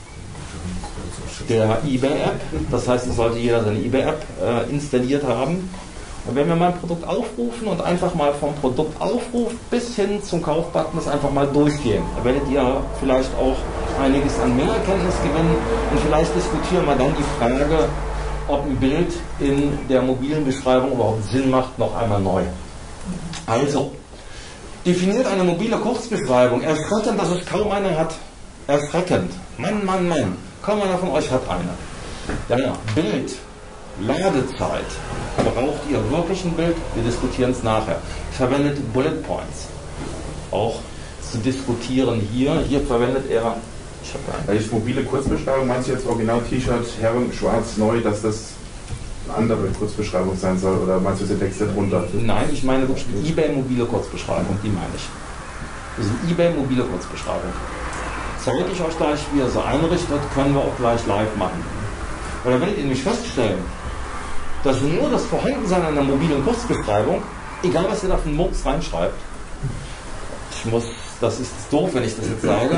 der eBay-App. Das heißt, es sollte jeder seine eBay-App installiert haben. Und wenn wir mal ein Produkt aufrufen und einfach mal vom Produktaufruf bis hin zum Kaufbutton das einfach mal durchgehen, da werdet ihr vielleicht auch einiges an Mehrerkenntnis gewinnen, und vielleicht diskutieren wir dann die Frage, ob ein Bild in der mobilen Beschreibung überhaupt Sinn macht, noch einmal neu. Also, definiert eine mobile Kurzbeschreibung. Erschreckend, dass es kaum einer hat. Erschreckend. Mann, Mann, Mann. Kaum einer von euch hat eine. Ja, Bild. Ladezeit. Braucht ihr wirklich ein Bild? Wir diskutieren es nachher. Verwendet Bullet Points. Auch zu diskutieren hier. Hier verwendet er. Die mobile Kurzbeschreibung, meinst du jetzt original T-Shirt, Herren, schwarz, neu, dass das eine andere Kurzbeschreibung sein soll, oder meinst du den Text darunter? Nein, ich meine wirklich die eBay mobile Kurzbeschreibung, die meine ich. Das ist eine eBay mobile Kurzbeschreibung. Zeige ich euch gleich, wie ihr so einrichtet, können wir auch gleich live machen. Weil dann werdet ihr nämlich feststellen, dass nur das Vorhandensein einer mobilen Kurzbeschreibung, egal was ihr da für einen Murks reinschreibt, das ist doof, wenn ich das jetzt sage,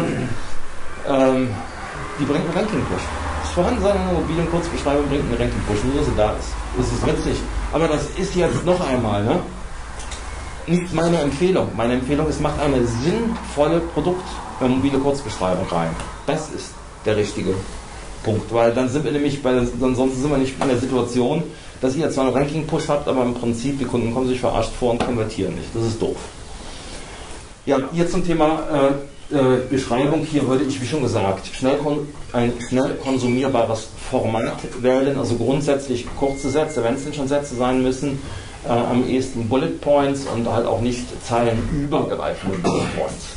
die bringt einen Ranking-Push. Das Vorhandensein einer mobilen Kurzbeschreibung bringt einen Ranking-Push, nur dass sie da ist. Das ist witzig. Aber das ist jetzt noch einmal, ne? Nicht meine Empfehlung. Meine Empfehlung ist, macht eine sinnvolle mobile Kurzbeschreibung rein. Das ist der richtige Punkt. Weil dann sind wir nämlich sonst sind wir nicht in der Situation, dass ihr zwar einen Ranking-Push habt, aber im Prinzip die Kunden kommen sich verarscht vor und konvertieren nicht. Das ist doof. Ja, hier zum Thema Beschreibung. Hier würde ich, wie schon gesagt, ein schnell konsumierbares Format wählen, also grundsätzlich kurze Sätze, wenn es denn schon Sätze sein müssen, am ehesten Bullet Points und halt auch nicht zeilenübergreifende Bullet Points.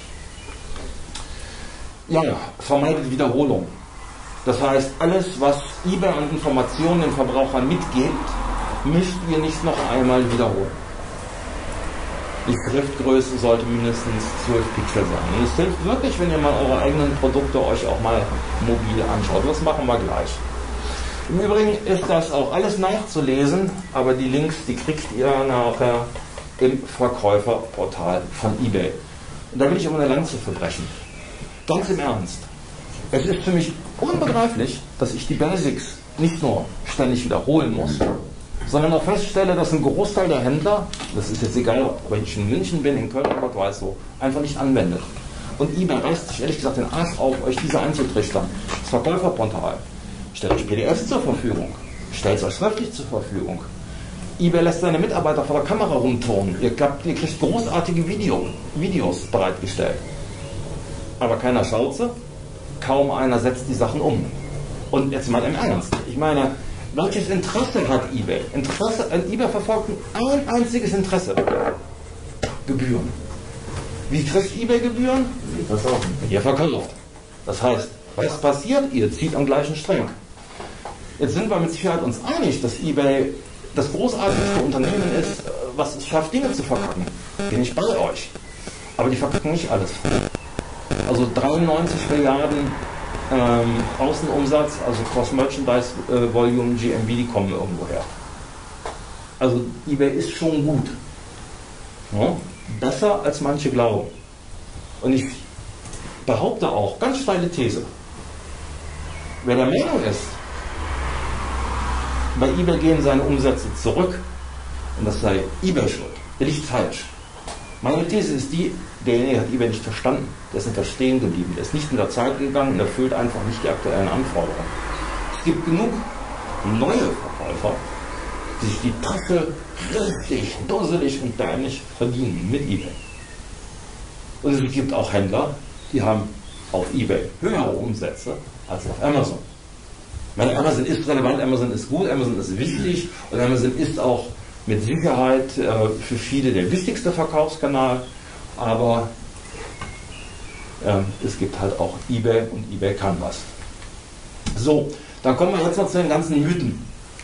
Ja, vermeidet Wiederholung. Das heißt, alles, was eBay an Informationen den Verbrauchern mitgibt, müsst ihr nicht noch einmal wiederholen. Die Schriftgröße sollte mindestens 12 Pixel sein. Und es hilft wirklich, wenn ihr mal eure eigenen Produkte euch auch mal mobil anschaut. Das machen wir gleich. Im Übrigen ist das auch alles nachzulesen, aber die Links, die kriegt ihr nachher im Verkäuferportal von eBay. Und da will ich immer eine Lanze verbrechen. Ganz im Ernst. Es ist für mich unbegreiflich, dass ich die Basics nicht nur ständig wiederholen muss, sondern auch feststelle, dass ein Großteil der Händler, das ist jetzt egal, ob ich in München bin, in Köln, Gott weiß so, einfach nicht anwendet. Und eBay reißt sich ehrlich gesagt den Arsch auf, euch diese einzutrichtern. Das Verkäuferportal stellt euch PDFs zur Verfügung, stellt es euch schriftlich zur Verfügung. eBay lässt seine Mitarbeiter vor der Kamera rumturnen. Ihr kriegt großartige Videos bereitgestellt. Aber keiner schaut sie, kaum einer setzt die Sachen um. Und jetzt mal im Ernst, ich meine, welches Interesse hat eBay? eBay verfolgt ein einziges Interesse. Gebühren. Wie kriegt eBay Gebühren? Ihr verkauft. Das heißt, was passiert? Ihr zieht am gleichen Strang. Jetzt sind wir mit Sicherheit uns einig, dass eBay das großartigste Unternehmen ist, was es schafft, Dinge zu verkacken. Bin ich bei euch. Aber die verkacken nicht alles. Also 93 Milliarden Außenumsatz, also Cross-Merchandise-Volume, GMV, die kommen irgendwo her. Also eBay ist schon gut. Ja? Besser als manche glauben. Und ich behaupte auch, ganz steile These, wer der Meinung ist, bei eBay gehen seine Umsätze zurück und das sei eBay schuld, der liegt falsch. Meine These ist die, derjenige hat eBay nicht verstanden, der ist hinter stehen geblieben, der ist nicht mit der Zeit gegangen und erfüllt einfach nicht die aktuellen Anforderungen. Es gibt genug neue Verkäufer, die sich die Tasche richtig, dusselig und dämlich verdienen mit eBay. Und es gibt auch Händler, die haben auf eBay höhere Umsätze als auf Amazon. Meine Amazon ist relevant, Amazon ist gut, Amazon ist wichtig und Amazon ist auch mit Sicherheit für viele der wichtigste Verkaufskanal, aber es gibt halt auch eBay und eBay kann was. So, dann kommen wir jetzt noch zu den ganzen Mythen.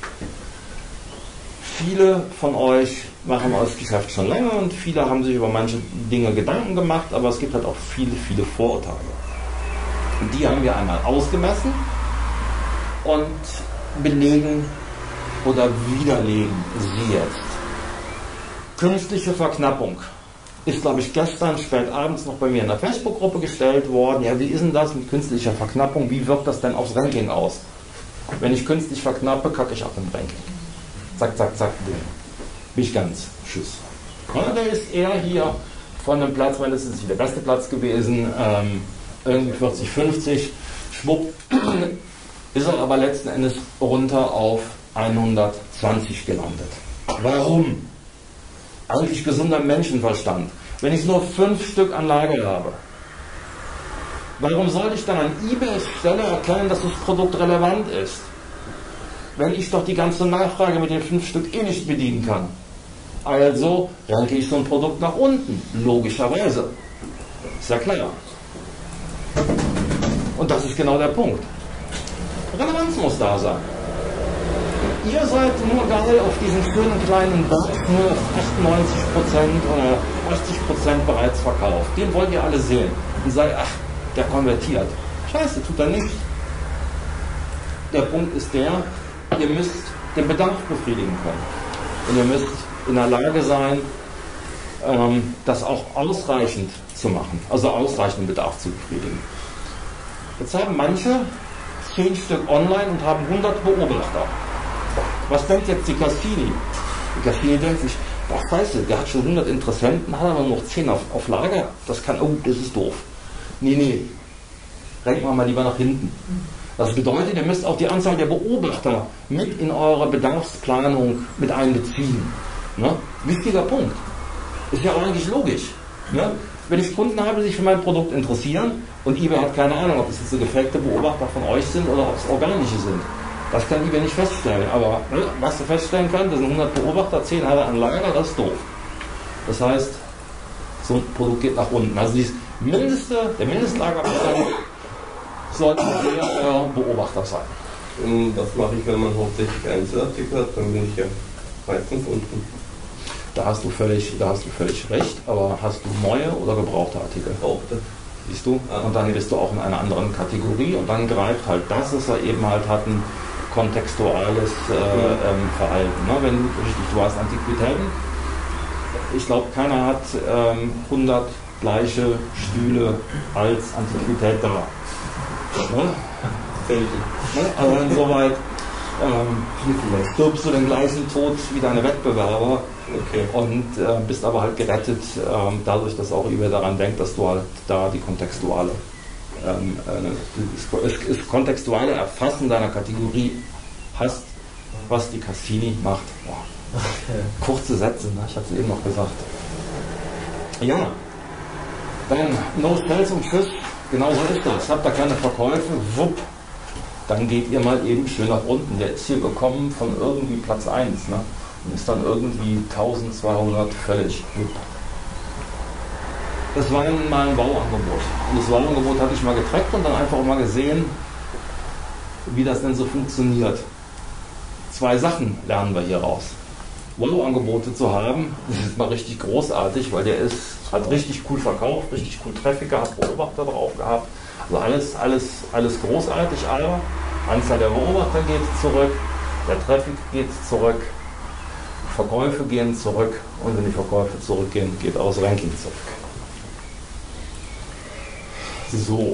Viele von euch machen das Geschäft schon lange und viele haben sich über manche Dinge Gedanken gemacht, aber es gibt halt auch viele, viele Vorurteile. Und die haben wir einmal ausgemessen und belegen oder widerlegen sie jetzt. Künstliche Verknappung ist, glaube ich, gestern spät abends noch bei mir in der Facebook-Gruppe gestellt worden. Ja, wie ist denn das mit künstlicher Verknappung? Wie wirkt das denn aufs Ranking aus? Wenn ich künstlich verknappe, kacke ich ab im Ranking. Zack, zack, zack, bin ich ganz. Tschüss. Ja, der ist eher hier von einem Platz, weil das ist nicht der beste Platz gewesen, irgendwie 40, 50, schwupp, ist er aber letzten Endes runter auf 120 gelandet. Warum? Eigentlich gesunder Menschenverstand. Wenn ich nur 5 Stück an Lager habe, warum sollte ich dann an eBays Stelle erkennen, dass das Produkt relevant ist? Wenn ich doch die ganze Nachfrage mit den 5 Stück eh nicht bedienen kann. Also ranke ich so ein Produkt nach unten, logischerweise. Ist ja klar. Und das ist genau der Punkt. Relevanz muss da sein. Ihr seid nur geil auf diesen schönen kleinen Berg, nur 98% oder 80% bereits verkauft. Den wollt ihr alle sehen. Und sagt, ach, der konvertiert. Scheiße, tut er nicht. Der Punkt ist der, ihr müsst den Bedarf befriedigen können. Und ihr müsst in der Lage sein, das auch ausreichend zu machen. Also ausreichend Bedarf zu befriedigen. Jetzt haben manche 10 Stück online und haben 100 Beobachter. Was denkt jetzt die Cassini? Die Cassini denkt sich, boah, scheiße, der hat schon 100 Interessenten, hat aber noch 10 auf Lager. Das ist doof. Nee, renken wir mal lieber nach hinten. Das bedeutet, ihr müsst auch die Anzahl der Beobachter mit in eure Bedarfsplanung mit einbeziehen. Ne? Wichtiger Punkt. Ist ja auch eigentlich logisch. Ne? Wenn ich Kunden habe, die sich für mein Produkt interessieren und eBay hat keine Ahnung, ob es jetzt so gefakte Beobachter von euch sind oder ob es organische sind. Das kann eBay nicht feststellen. Aber ne, was du feststellen kannst, das sind 100 Beobachter, 10 hat er an Lager, das ist doof. Das heißt, so ein Produkt geht nach unten. Also der Mindestlagerbestand sollte eher Beobachter sein. Und was mache ich, wenn man hauptsächlich Einzelartikel hat? Dann bin ich ja meistens unten. Da hast du völlig recht, aber hast du neue oder gebrauchte Artikel? Gebrauchte. Siehst du? Und dann bist du auch in einer anderen Kategorie und dann greift halt das, was wir eben halt hatten, kontextuales Verhalten. Ne? Wenn richtig, du hast Antiquitäten. Ich glaube, keiner hat 100 gleiche Stühle als Antiquität da. Ne? Also insoweit stirbst du den gleichen Tod wie deine Wettbewerber. Okay. Und bist aber halt gerettet dadurch, dass auch eBay daran denkt, dass du halt da die kontextuale das kontextuale Erfassen deiner Kategorie hast, was die Cassini macht. Boah. Kurze Sätze, ne? Ich hatte es eben noch gesagt. Ja, dann No Sales und Tschüss, genau so ist das. Habt ihr keine Verkäufe, wupp, dann geht ihr mal eben schön nach unten. Der ist hier gekommen von irgendwie Platz 1, ne? Und ist dann irgendwie 1200 völlig. Das war mal ein Bauangebot. Und das Bauangebot hatte ich mal getrackt und dann einfach mal gesehen, wie das denn so funktioniert. 2 Sachen lernen wir hier raus. Wow-Angebote zu haben, das ist mal richtig großartig, weil hat richtig cool verkauft, richtig cool Traffic gehabt, Beobachter drauf gehabt. Also alles großartig, aber Anzahl der Beobachter geht zurück, der Traffic geht zurück, Verkäufe gehen zurück und wenn die Verkäufe zurückgehen, geht auch das Ranking zurück. So,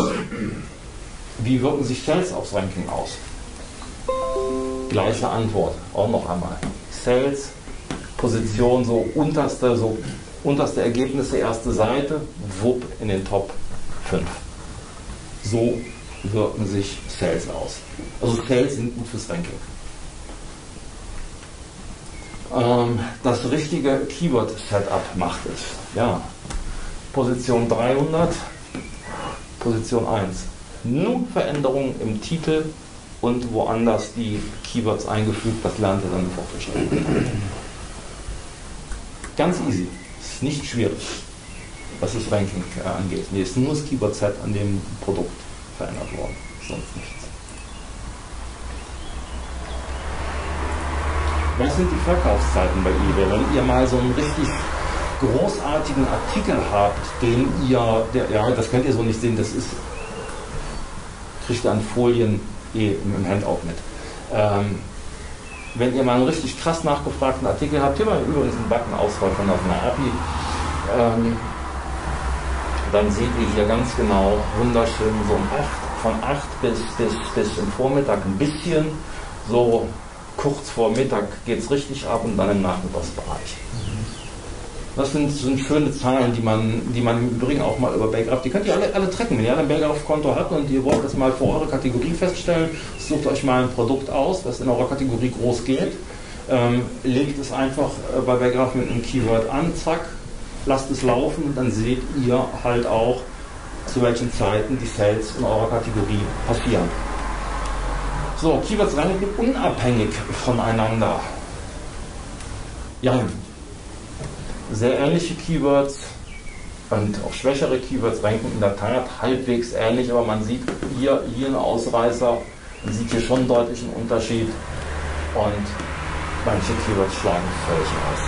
wie wirken sich Sales aufs Ranking aus? Gleiche Antwort, auch noch einmal. Sales, Position, so unterste Ergebnisse, erste Seite, wupp in den Top 5. So wirken sich Sales aus. Also Sales sind gut fürs Ranking. Das richtige Keyword-Setup macht es. Ja. Position 300, Position 1. Nur Veränderungen im Titel und woanders die Keywords eingefügt, das lernt ihr dann fortgeschritten. Ganz easy, ist nicht schwierig, was das Ranking angeht. Nee, ist nur das Keyword-Set an dem Produkt verändert worden, sonst nichts. Was sind die Verkaufszeiten bei eBay? Wenn ihr mal so einen richtig großartigen Artikel habt, den ihr, das könnt ihr so nicht sehen, das ist, kriegt ihr an Folien im Handout mit. Wenn ihr mal einen richtig krass nachgefragten Artikel habt, hier war übrigens ein Button-Auswahl von einer API, dann seht ihr hier ganz genau, wunderschön, so von 8 bis im Vormittag ein bisschen, so kurz vor Mittag geht es richtig ab und dann im Nachmittagsbereich. Das sind schöne Zahlen, die man im Übrigen auch mal über Belgraph, die könnt ihr alle tracken. Wenn ihr ein Belgraph-Konto habt und ihr wollt das mal für eure Kategorie feststellen, sucht euch mal ein Produkt aus, was in eurer Kategorie groß geht, legt es einfach bei Belgraph mit einem Keyword an, zack, lasst es laufen und dann seht ihr halt auch, zu welchen Zeiten die Sales in eurer Kategorie passieren. So, Keywords ranken unabhängig voneinander. Ja, sehr ähnliche Keywords und auch schwächere Keywords ranken in der Tat halbwegs ähnlich, aber man sieht hier einen Ausreißer, man sieht hier schon einen deutlichen Unterschied und manche Keywords schlagen völlig aus.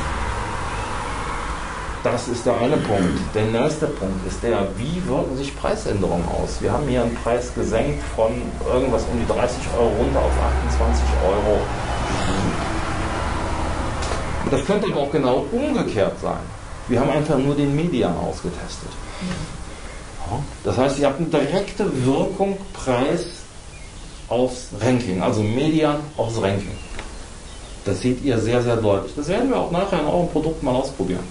Das ist der eine Punkt. Der nächste Punkt ist der, wie wirken sich Preisänderungen aus? Wir haben hier einen Preis gesenkt von irgendwas um die 30 Euro runter auf 28 Euro. Das könnte aber auch genau umgekehrt sein. Wir haben einfach nur den Median ausgetestet. Das heißt, ihr habt eine direkte Wirkung Preis aufs Ranking, also Median aufs Ranking. Das seht ihr sehr, sehr deutlich. Das werden wir auch nachher in eurem Produkt mal ausprobieren.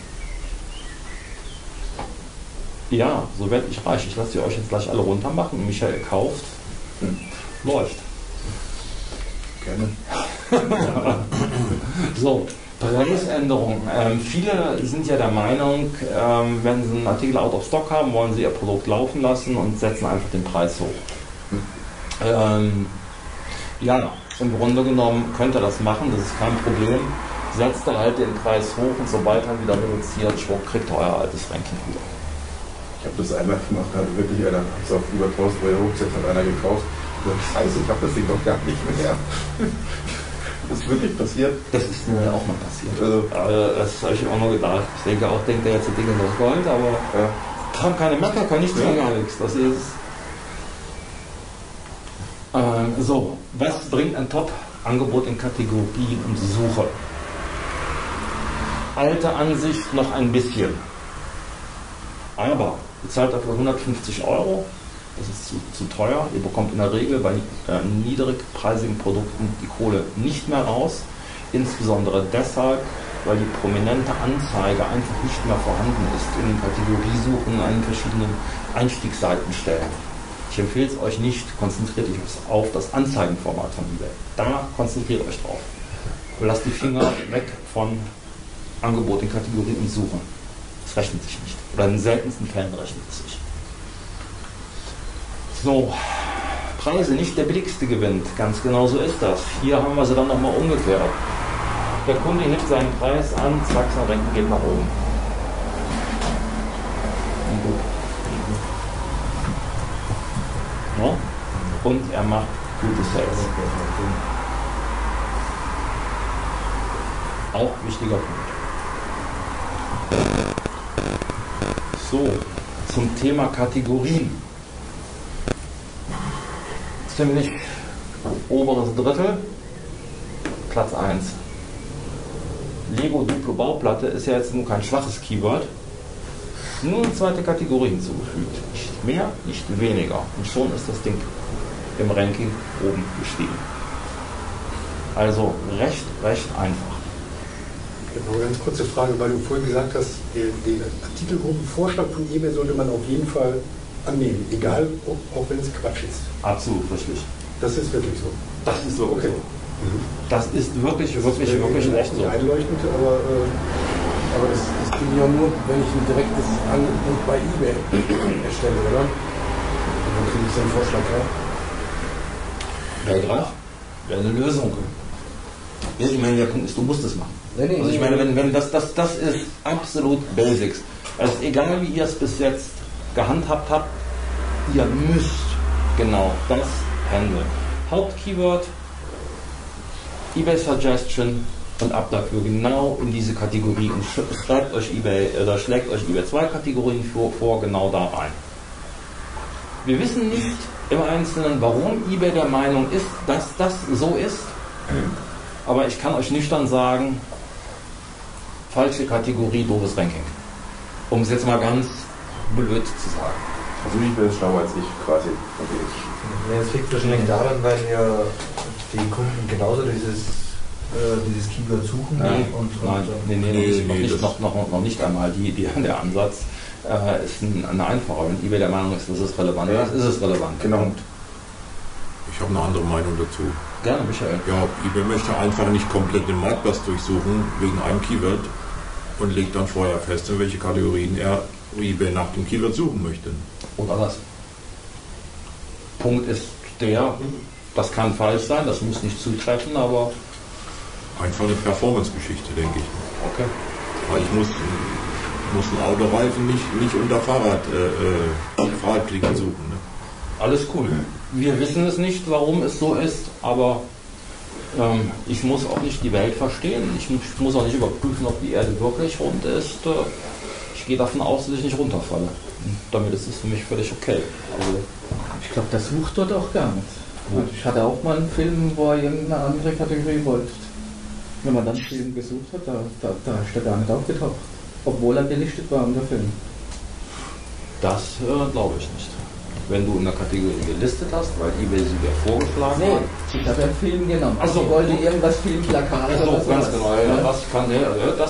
Ja, so werde ich reich. Ich lasse die euch jetzt gleich alle runter machen. Michael kauft. Läuft. Gerne. So, Preisänderung. Viele sind ja der Meinung, wenn sie einen Artikel out of stock haben, wollen sie ihr Produkt laufen lassen und setzen einfach den Preis hoch. Ja, im Grunde genommen könnt ihr das machen, das ist kein Problem. Setzt ihr halt den Preis hoch und sobald er wieder reduziert, schwupp, kriegt ihr euer altes Ranking wieder. Ich habe das einmal gemacht, hatte wirklich einer, ist auf über 1000 Euro hochgesetzt, hat einer gekauft. Ich dachte, Scheiße, ich habe das Ding doch gar nicht mehr. Das ist wirklich passiert. Das ist mir auch mal passiert. Das habe ich auch noch gedacht. Ich denke auch, denkt der jetzt, die Dinge aus Gold, aber haben keine Mecker, kann nichts, kann gar nichts. Das ist. So, was bringt ein Top-Angebot in Kategorie und Suche? Alte Ansicht noch ein bisschen. Aber bezahlt dafür 150 Euro, das ist zu teuer. Ihr bekommt in der Regel bei niedrigpreisigen Produkten die Kohle nicht mehr raus. Insbesondere deshalb, weil die prominente Anzeige einfach nicht mehr vorhanden ist in den Kategoriesuchen an den verschiedenen Einstiegsseitenstellen. Ich empfehle es euch nicht, konzentriert euch auf das Anzeigenformat von eBay. Da konzentriert euch drauf. Lasst die Finger weg von Angebot in Kategorie und Suche. Das rechnet sich nicht. Oder in den seltensten Fällen rechnet es sich. So, Preise, nicht der billigste gewinnt. Ganz genau so ist das. Hier haben wir sie dann nochmal umgekehrt. Der Kunde hebt seinen Preis an, zack, sein Ranking geht nach oben. Ja? Und er macht gute Sales. Auch wichtiger Punkt. So, zum Thema Kategorien. Ziemlich oberes Drittel, Platz 1. Lego Duplo Bauplatte ist ja jetzt nur kein schwaches Keyword. Nur eine zweite Kategorie hinzugefügt. Nicht mehr, nicht weniger. Und schon ist das Ding im Ranking oben gestiegen. Also recht einfach. Genau, ganz kurze Frage, weil du vorhin gesagt hast, den Artikelgruppenvorschlag von eBay sollte man auf jeden Fall annehmen, egal, auch wenn es Quatsch ist. Absolut richtig. Das ist wirklich so. Das ist wirklich so. Das ist wirklich echt so. Einleuchtend, aber das ging ja nur, wenn ich ein direktes Angebot bei eBay erstelle, oder? Und dann kriege ich so einen Vorschlag, ja? Wäre drauf. Wäre eine Lösung. Ich meine, der Punkt ist, du musst es machen. Also ich meine, wenn das ist absolut Basics. Also egal wie ihr es bis jetzt gehandhabt habt, ihr müsst genau das handeln. Hauptkeyword, eBay Suggestion und ab dafür genau in diese Kategorie und schreibt euch eBay oder schlägt euch eBay 2 Kategorien vor, genau da rein. Wir wissen nicht im Einzelnen, warum eBay der Meinung ist, dass das so ist, aber ich kann euch nüchtern sagen, falsche Kategorie, doofes Ranking. Um es jetzt mal ganz blöd zu sagen. Also ich bin schlauer als ich quasi. Es liegt wahrscheinlich daran, weil ja die Kunden genauso dieses Keyword suchen. Nein, noch nicht einmal. Der Ansatz ist ein einfacher. Wenn eBay der Meinung ist, das ist relevant, das ist es relevant. Genau. Ich habe eine andere Meinung dazu. Gerne, Michael. Ja, eBay möchte einfach nicht komplett den Marktplatz durchsuchen wegen einem Keyword und legt dann vorher fest, in welche Kategorien er eBay nach dem Keyword suchen möchte. Oder was? Punkt ist der, das kann falsch sein, das muss nicht zutreffen, aber... Einfach eine Performance-Geschichte, denke ich. Okay. Weil ich muss einen Autoreifen nicht unter Fahrradklicken suchen. Ne? Alles cool. Wir wissen es nicht, warum es so ist, aber ich muss auch nicht die Welt verstehen. Ich muss auch nicht überprüfen, ob die Erde wirklich rund ist. Ich gehe davon aus, dass ich nicht runterfalle. Und damit ist es für mich völlig okay. Also, ich glaube, der sucht dort auch gar nicht. Ich hatte auch mal einen Film, wo er irgendeine andere Kategorie wollte. Wenn man dann einen Film gesucht hat, da ist er gar nicht aufgetaucht. Obwohl er gelistet war in der Film. Das glaube ich nicht. Wenn du in der Kategorie gelistet hast, weil eBay sie dir vorgeschlagen hat. Ich habe einen Film genommen. Also ich wollte irgendwas Filmplakat oder so. Ganz genau. Ja, was kann der? Das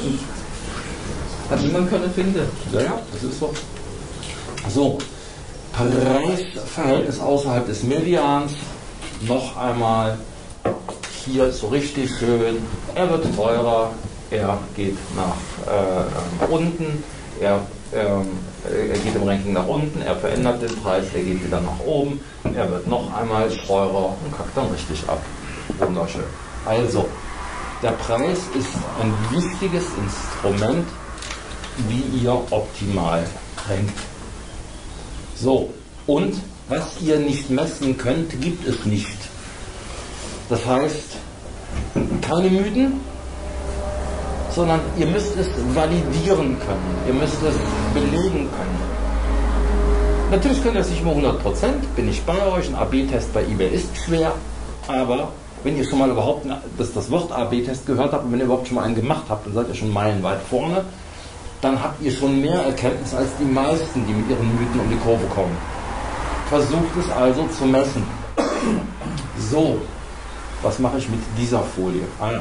hat niemand können finden. Ja, das ist so. So, Preisverhältnis außerhalb des Medians. noch einmal, hier ist so richtig schön, er wird teurer, er geht nach unten, er geht im Ranking nach unten, er verändert den Preis, er geht wieder nach oben, er wird noch einmal teurer und kackt dann richtig ab. Wunderschön. Also, der Preis ist ein wichtiges Instrument, wie ihr optimal rankt. So, und was ihr nicht messen könnt, gibt es nicht. Das heißt, keine Mythen, sondern ihr müsst es validieren können, ihr müsst es belegen können. Natürlich könnt ihr es nicht immer 100%, bin ich bei euch, ein AB-Test bei eBay ist schwer, aber wenn ihr schon mal überhaupt das Wort AB-Test gehört habt und wenn ihr überhaupt schon mal einen gemacht habt, dann seid ihr schon meilenweit vorne, dann habt ihr schon mehr Erkenntnis als die meisten, die mit ihren Mythen um die Kurve kommen. Versucht es also zu messen. So, was mache ich mit dieser Folie?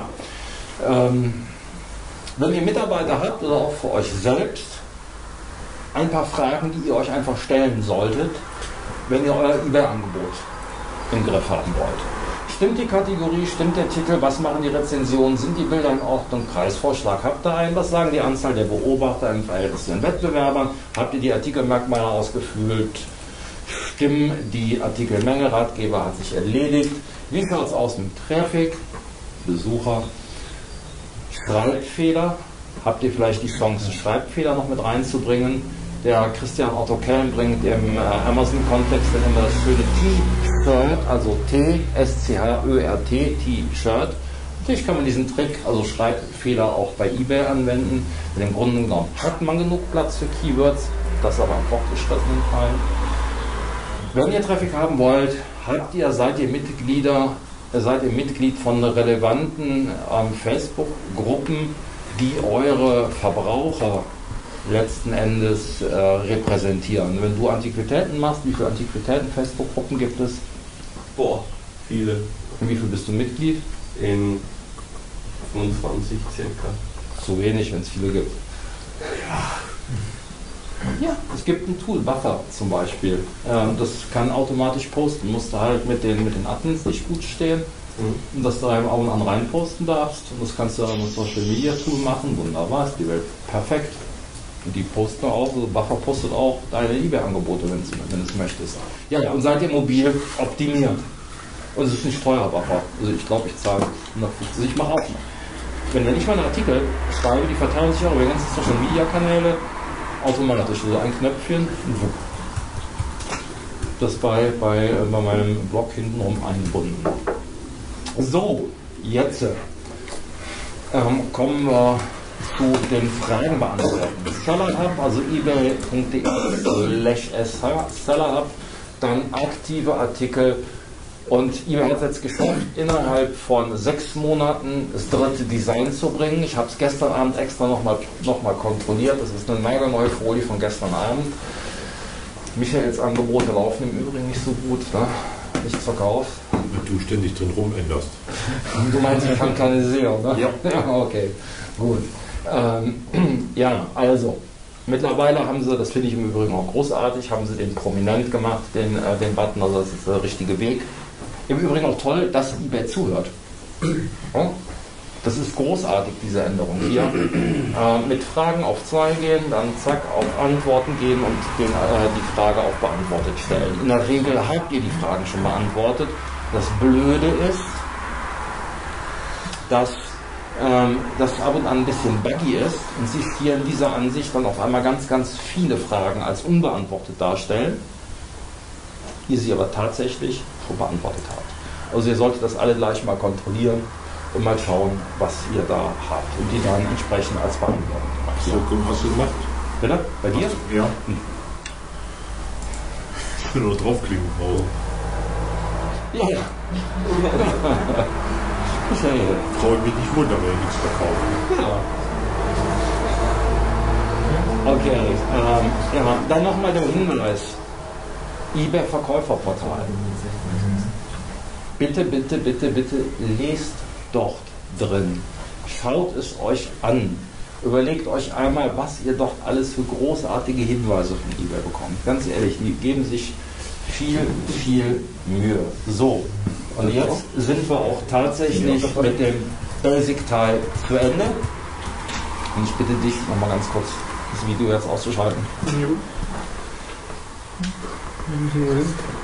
Wenn ihr Mitarbeiter habt oder auch für euch selbst, ein paar Fragen, die ihr euch einfach stellen solltet, wenn ihr euer eBay-Angebot im Griff haben wollt. Stimmt die Kategorie, stimmt der Titel, was machen die Rezensionen, sind die Bilder in Ordnung, Preisvorschlag habt ihr einen, was sagen die Anzahl der Beobachter im Verhältnis zu den Wettbewerbern, habt ihr die Artikelmerkmale ausgefüllt, stimmen die Artikelmenge, Ratgeber hat sich erledigt, wie schaut es aus mit Traffic, Besucher, Schreibfehler, habt ihr vielleicht die Chance, Schreibfehler noch mit reinzubringen. Der Christian Otto Kelm bringt im Amazon-Kontext dann immer das schöne T-Shirt, also T-S-C-H-Ö-R-T, T-Shirt. Natürlich kann man diesen Trick, also Schreibfehler, auch bei eBay anwenden. Denn im Grunde genommen hat man genug Platz für Keywords, das aber im fortgeschrittenen Fall. Wenn ihr Traffic haben wollt, seid ihr Mitglied von relevanten Facebook-Gruppen, die eure Verbraucher letzten Endes repräsentieren. Wenn du Antiquitäten machst, wie viele Antiquitäten-Facebook-Gruppen gibt es? Boah, viele. Und wie viel bist du Mitglied? In 25 circa. Zu wenig, wenn es viele gibt. Ja, es gibt ein Tool, Buffer zum Beispiel. Das kann automatisch posten. Musst du halt mit den Admins nicht gut stehen. Und dass du einem auch und an rein posten darfst. Und das kannst du dann mit Social Media Tool machen. Wunderbar, ist die Welt perfekt. Und die posten auch, also Buffer postet auch deine eBay-Angebote, wenn du es möchtest. Ja, und seid ihr mobil optimiert. Und es ist nicht teuer, Buffer. Also ich glaube, ich zahle 150. Ich mache auch noch. Wenn ich meine Artikel schreibe, die verteilen sich auch über die ganzen Social Media Kanäle automatisch. Also ein Knöpfchen, das bei meinem Blog hintenrum eingebunden. So, jetzt kommen wir zu den Fragen beantworten. SellerHub, also ebay.de/SellerHub, dann aktive Artikel und eBay hat es jetzt geschafft, innerhalb von 6 Monaten das dritte Design zu bringen. Ich habe es gestern Abend extra noch mal kontrolliert. Das ist eine nagelneue Folie von gestern Abend. Michaels Angebote laufen im Übrigen nicht so gut, ne? Nichts verkauft. Wenn du ständig drin rumänderst. Du meinst, ich kann keine sehen, ne? Ja. Ja, okay, gut. Ja, also, mittlerweile haben sie, das finde ich im Übrigen auch großartig, haben sie den prominent gemacht, den Button, also das ist der richtige Weg. Im Übrigen auch toll, dass eBay zuhört. Ja? Das ist großartig, diese Änderung hier. Mit Fragen auf 2 gehen, dann zack, auf Antworten gehen und die Frage auf beantwortet stellen. In der Regel habt ihr die Fragen schon beantwortet. Das Blöde ist, dass das ab und an ein bisschen buggy ist und sich hier in dieser Ansicht dann auf einmal ganz, ganz viele Fragen als unbeantwortet darstellen, ihr sie aber tatsächlich schon beantwortet habt. Also ihr solltet das alle gleich mal kontrollieren und mal schauen, was ihr da habt und die dann entsprechend als beantwortet. So, hast du gemacht? Bitte? Bei dir? Ja. Ich will nur noch draufklicken, Frau. Ja. Frau, ich mich nicht wundern, wenn ich nichts verkaufe. Ja. Okay, ja, dann nochmal der Hinweis. eBay-Verkäuferportal. Bitte, bitte, bitte, bitte lest dort drin. Schaut es euch an. Überlegt euch einmal, was ihr dort alles für großartige Hinweise von eBay bekommt. Ganz ehrlich, die geben sich viel, viel Mühe. So, Und jetzt sind wir auch tatsächlich mit dem Basic-Teil zu Ende. Und ich bitte dich, nochmal ganz kurz das Video jetzt auszuschalten. Jo.